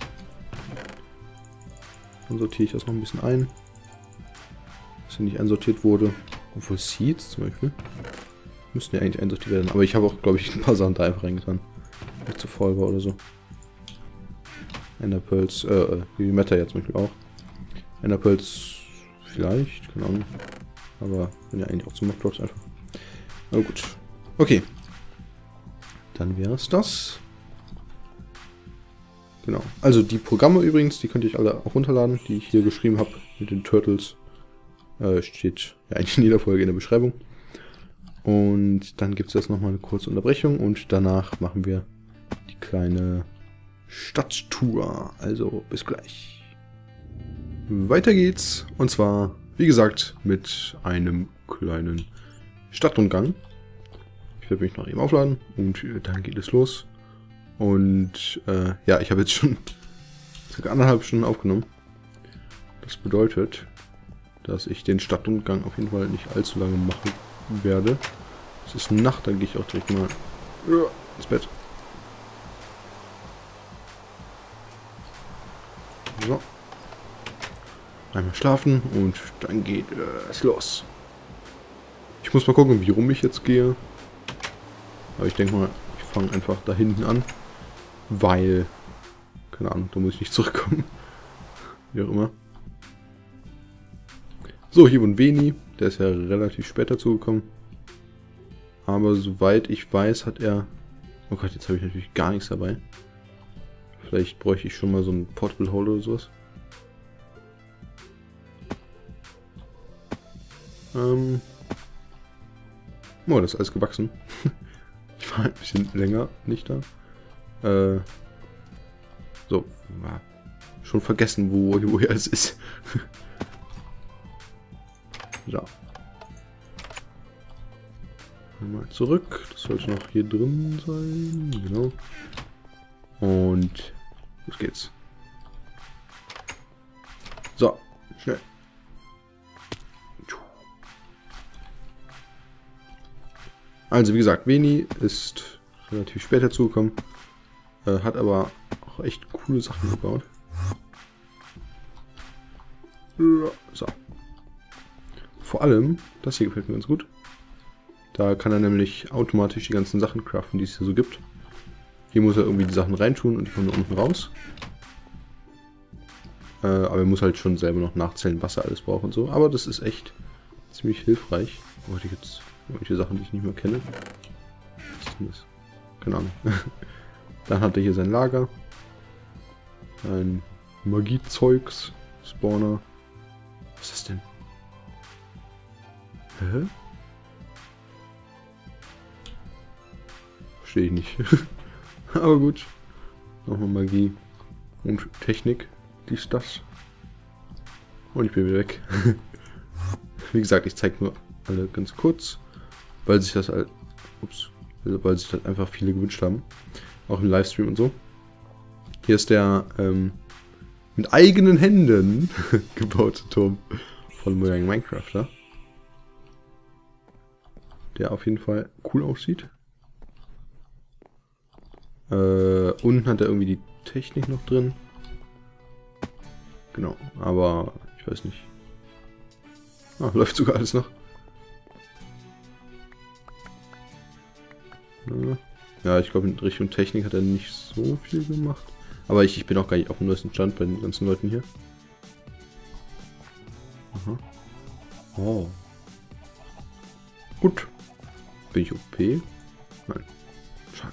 Dann sortiere ich das noch ein bisschen ein. Dass hier nicht einsortiert wurde. Obwohl Seeds zum Beispiel. Müssten ja eigentlich einsortiert werden. Aber ich habe auch, glaube ich, ein paar Sachen da einfach reingetan. Weil ich zu faul war oder so. Enderpearls, äh, wie Meta jetzt zum Beispiel auch. Enderpearls vielleicht, keine Ahnung. Aber sind ja eigentlich auch zum Mockdrops einfach. Aber gut. Okay. Dann wäre es das. Genau. Also die Programme übrigens, die könnt ihr euch alle auch runterladen, die ich hier geschrieben habe mit den Turtles. Äh, steht ja eigentlich in jeder Folge in der Beschreibung. Und dann gibt es jetzt nochmal eine kurze Unterbrechung und danach machen wir die kleine Stadttour. Also bis gleich. Weiter geht's. Und zwar, wie gesagt, mit einem kleinen Stadtrundgang. Ich werde mich noch eben aufladen und dann geht es los. Und äh, ja, ich habe jetzt schon circa anderthalb Stunden aufgenommen. Das bedeutet, dass ich den Stadtrundgang auf jeden Fall nicht allzu lange machen werde. Es ist Nacht, dann gehe ich auch direkt mal ins Bett. So. Einmal schlafen und dann geht es los. Ich muss mal gucken, wie rum ich jetzt gehe. Aber ich denke mal, ich fange einfach da hinten an. Weil, keine Ahnung, da muss ich nicht zurückkommen. Wie auch immer. So, hier wohnt Veni. Der ist ja relativ spät dazugekommen. Aber soweit ich weiß, hat er... Oh Gott, jetzt habe ich natürlich gar nichts dabei. Vielleicht bräuchte ich schon mal so ein Portable Hole oder sowas. Ähm... Oh, das ist alles gewachsen. Ich war ein bisschen länger nicht da. Äh, so, war schon vergessen, wo, wo hier alles ist. So. Mal zurück. Das sollte noch hier drin sein. Genau. Und los geht's. So, schnell. Also wie gesagt, Veni ist relativ spät dazugekommen. Äh, hat aber auch echt coole Sachen gebaut. So. Vor allem, das hier gefällt mir ganz gut. Da kann er nämlich automatisch die ganzen Sachen craften, die es hier so gibt. Hier muss er irgendwie die Sachen reintun und die kommen da unten raus. Äh, aber er muss halt schon selber noch nachzählen, was er alles braucht und so. Aber das ist echt ziemlich hilfreich. Oh, hier gibt es irgendwelche Sachen, die ich nicht mehr kenne. Was ist denn das? Keine Ahnung. Dann hat er hier sein Lager. Ein Magiezeugs. Spawner. Was ist das denn? Hä? Verstehe ich nicht. Aber gut. Nochmal Magie. Und Technik. Dies, das. Und ich bin wieder weg. Wie gesagt, ich zeige nur alle ganz kurz. Weil sich das halt. Ups. Weil sich das einfach viele gewünscht haben. Auch im Livestream und so. Hier ist der ähm, mit eigenen Händen gebaute Turm von Mojang Minecrafter. Der auf jeden Fall cool aussieht. Äh, unten hat er irgendwie die Technik noch drin. Genau, aber ich weiß nicht. Ah, läuft sogar alles noch. Ja, ich glaube in Richtung Technik hat er nicht so viel gemacht. Aber ich, ich bin auch gar nicht auf dem neuesten Stand bei den ganzen Leuten hier. Aha. Oh. Gut. Bin ich O P? Nein. Schade.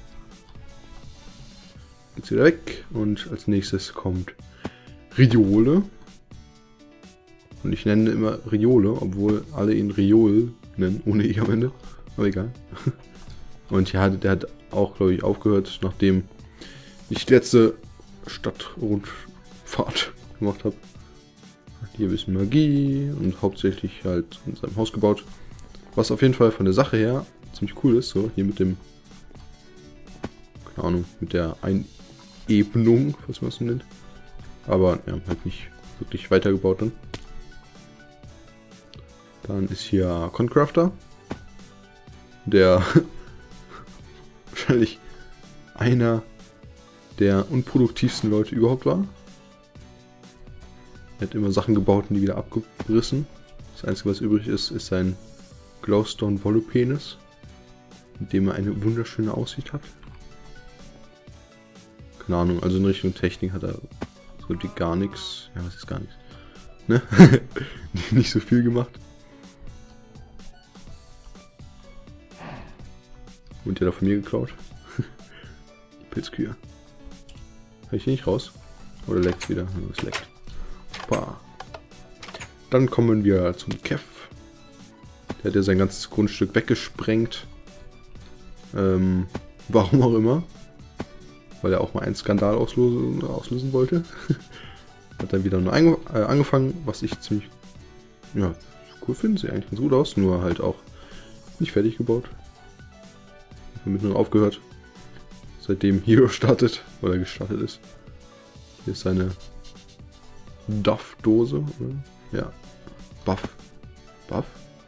Geht's wieder weg. Und als nächstes kommt Riole. Und ich nenne immer Riole, obwohl alle ihn Riol nennen, ohne I am Ende. Aber egal. Und ja, der hat auch, glaube ich, aufgehört, nachdem ich die letzte Stadtrundfahrt gemacht habe. Hier ein bisschen Magie und hauptsächlich halt in seinem Haus gebaut. Was auf jeden Fall von der Sache her ziemlich cool ist, so hier mit dem, keine Ahnung, mit der Einebnung, was man es so nennt. Aber ja, halt nicht wirklich weitergebaut dann. Dann ist hier Concrafter, der wahrscheinlich einer der unproduktivsten Leute überhaupt war. Er hat immer Sachen gebaut und die wieder abgerissen. Das Einzige, was übrig ist, ist sein Glowstone Volupenis, mit dem er eine wunderschöne Aussicht hat. Keine Ahnung, also in Richtung Technik hat er so die gar nichts. Ja, was ist gar nichts? Ne? Nicht so viel gemacht. Und der da von mir geklaut. Die Pilzkühe. Kann ich hier nicht raus? Oder leckt es wieder? Es leckt. Bah. Dann kommen wir zum Kev. Der hat ja sein ganzes Grundstück weggesprengt. Ähm, warum auch immer. Weil er auch mal einen Skandal auslösen, auslösen wollte. Hat dann wieder nur ange äh, angefangen, was ich ziemlich ja, cool finde. Sieht eigentlich ganz gut aus, nur halt auch nicht fertig gebaut. Damit nur aufgehört. Seitdem Hero startet, oder gestartet ist. Hier ist seine Duff-Dose. Ja. Buff. Buff?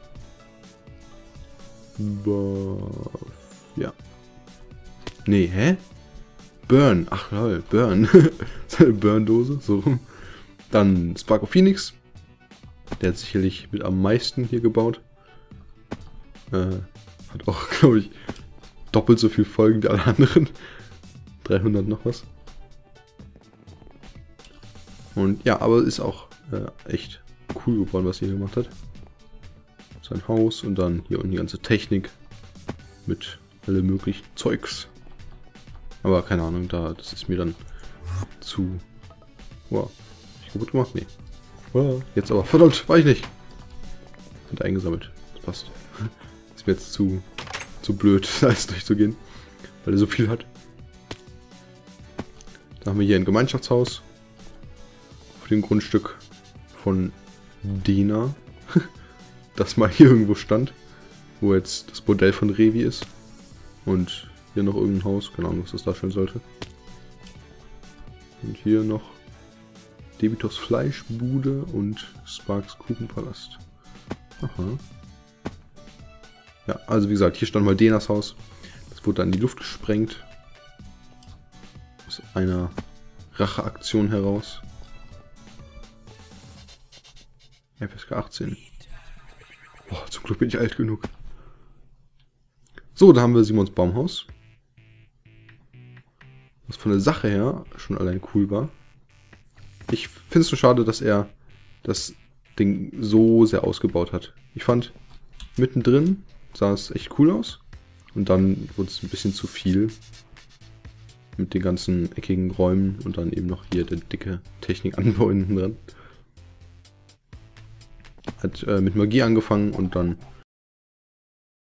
Buff. Ja. Nee, hä? Burn. Ach lol, Burn. Seine Burn-Dose. So rum. Dann Spark of Phoenix. Der hat sicherlich mit am meisten hier gebaut. Äh, hat auch, glaube ich, doppelt so viel Folgen wie alle anderen. dreihundert noch was. Und ja, aber ist auch äh, echt cool geworden, was er hier gemacht hat. Sein Haus und dann hier unten die ganze Technik mit alle möglichen Zeugs. Aber keine Ahnung, da das ist mir dann zu... Wow, hab ich kaputt gemacht? Nee. Wow, jetzt aber. Verdammt, war ich nicht. Sind eingesammelt. Das passt. Ist mir jetzt zu, zu blöd, alles durchzugehen. Weil er so viel hat. Dann haben wir hier ein Gemeinschaftshaus. Auf dem Grundstück von Dina. Das mal hier irgendwo stand. Wo jetzt das Bordell von Revi ist. Und hier noch irgendein Haus. Keine Ahnung, was das darstellen sollte. Und hier noch Debitos Fleischbude und Sparks Kuchenpalast. Aha. Ja, also wie gesagt, hier stand mal Denas Haus. Das wurde dann in die Luft gesprengt. Aus einer Racheaktion heraus. F S K achtzehn. Boah, zum Glück bin ich alt genug. So, da haben wir Simons Baumhaus. Was von der Sache her schon allein cool war. Ich finde es so schade, dass er das Ding so sehr ausgebaut hat. Ich fand, mittendrin sah es echt cool aus. Und dann wurde es ein bisschen zu viel. Mit den ganzen eckigen Räumen und dann eben noch hier der dicke Technikanbau hinten dran. Hat äh, mit Magie angefangen und dann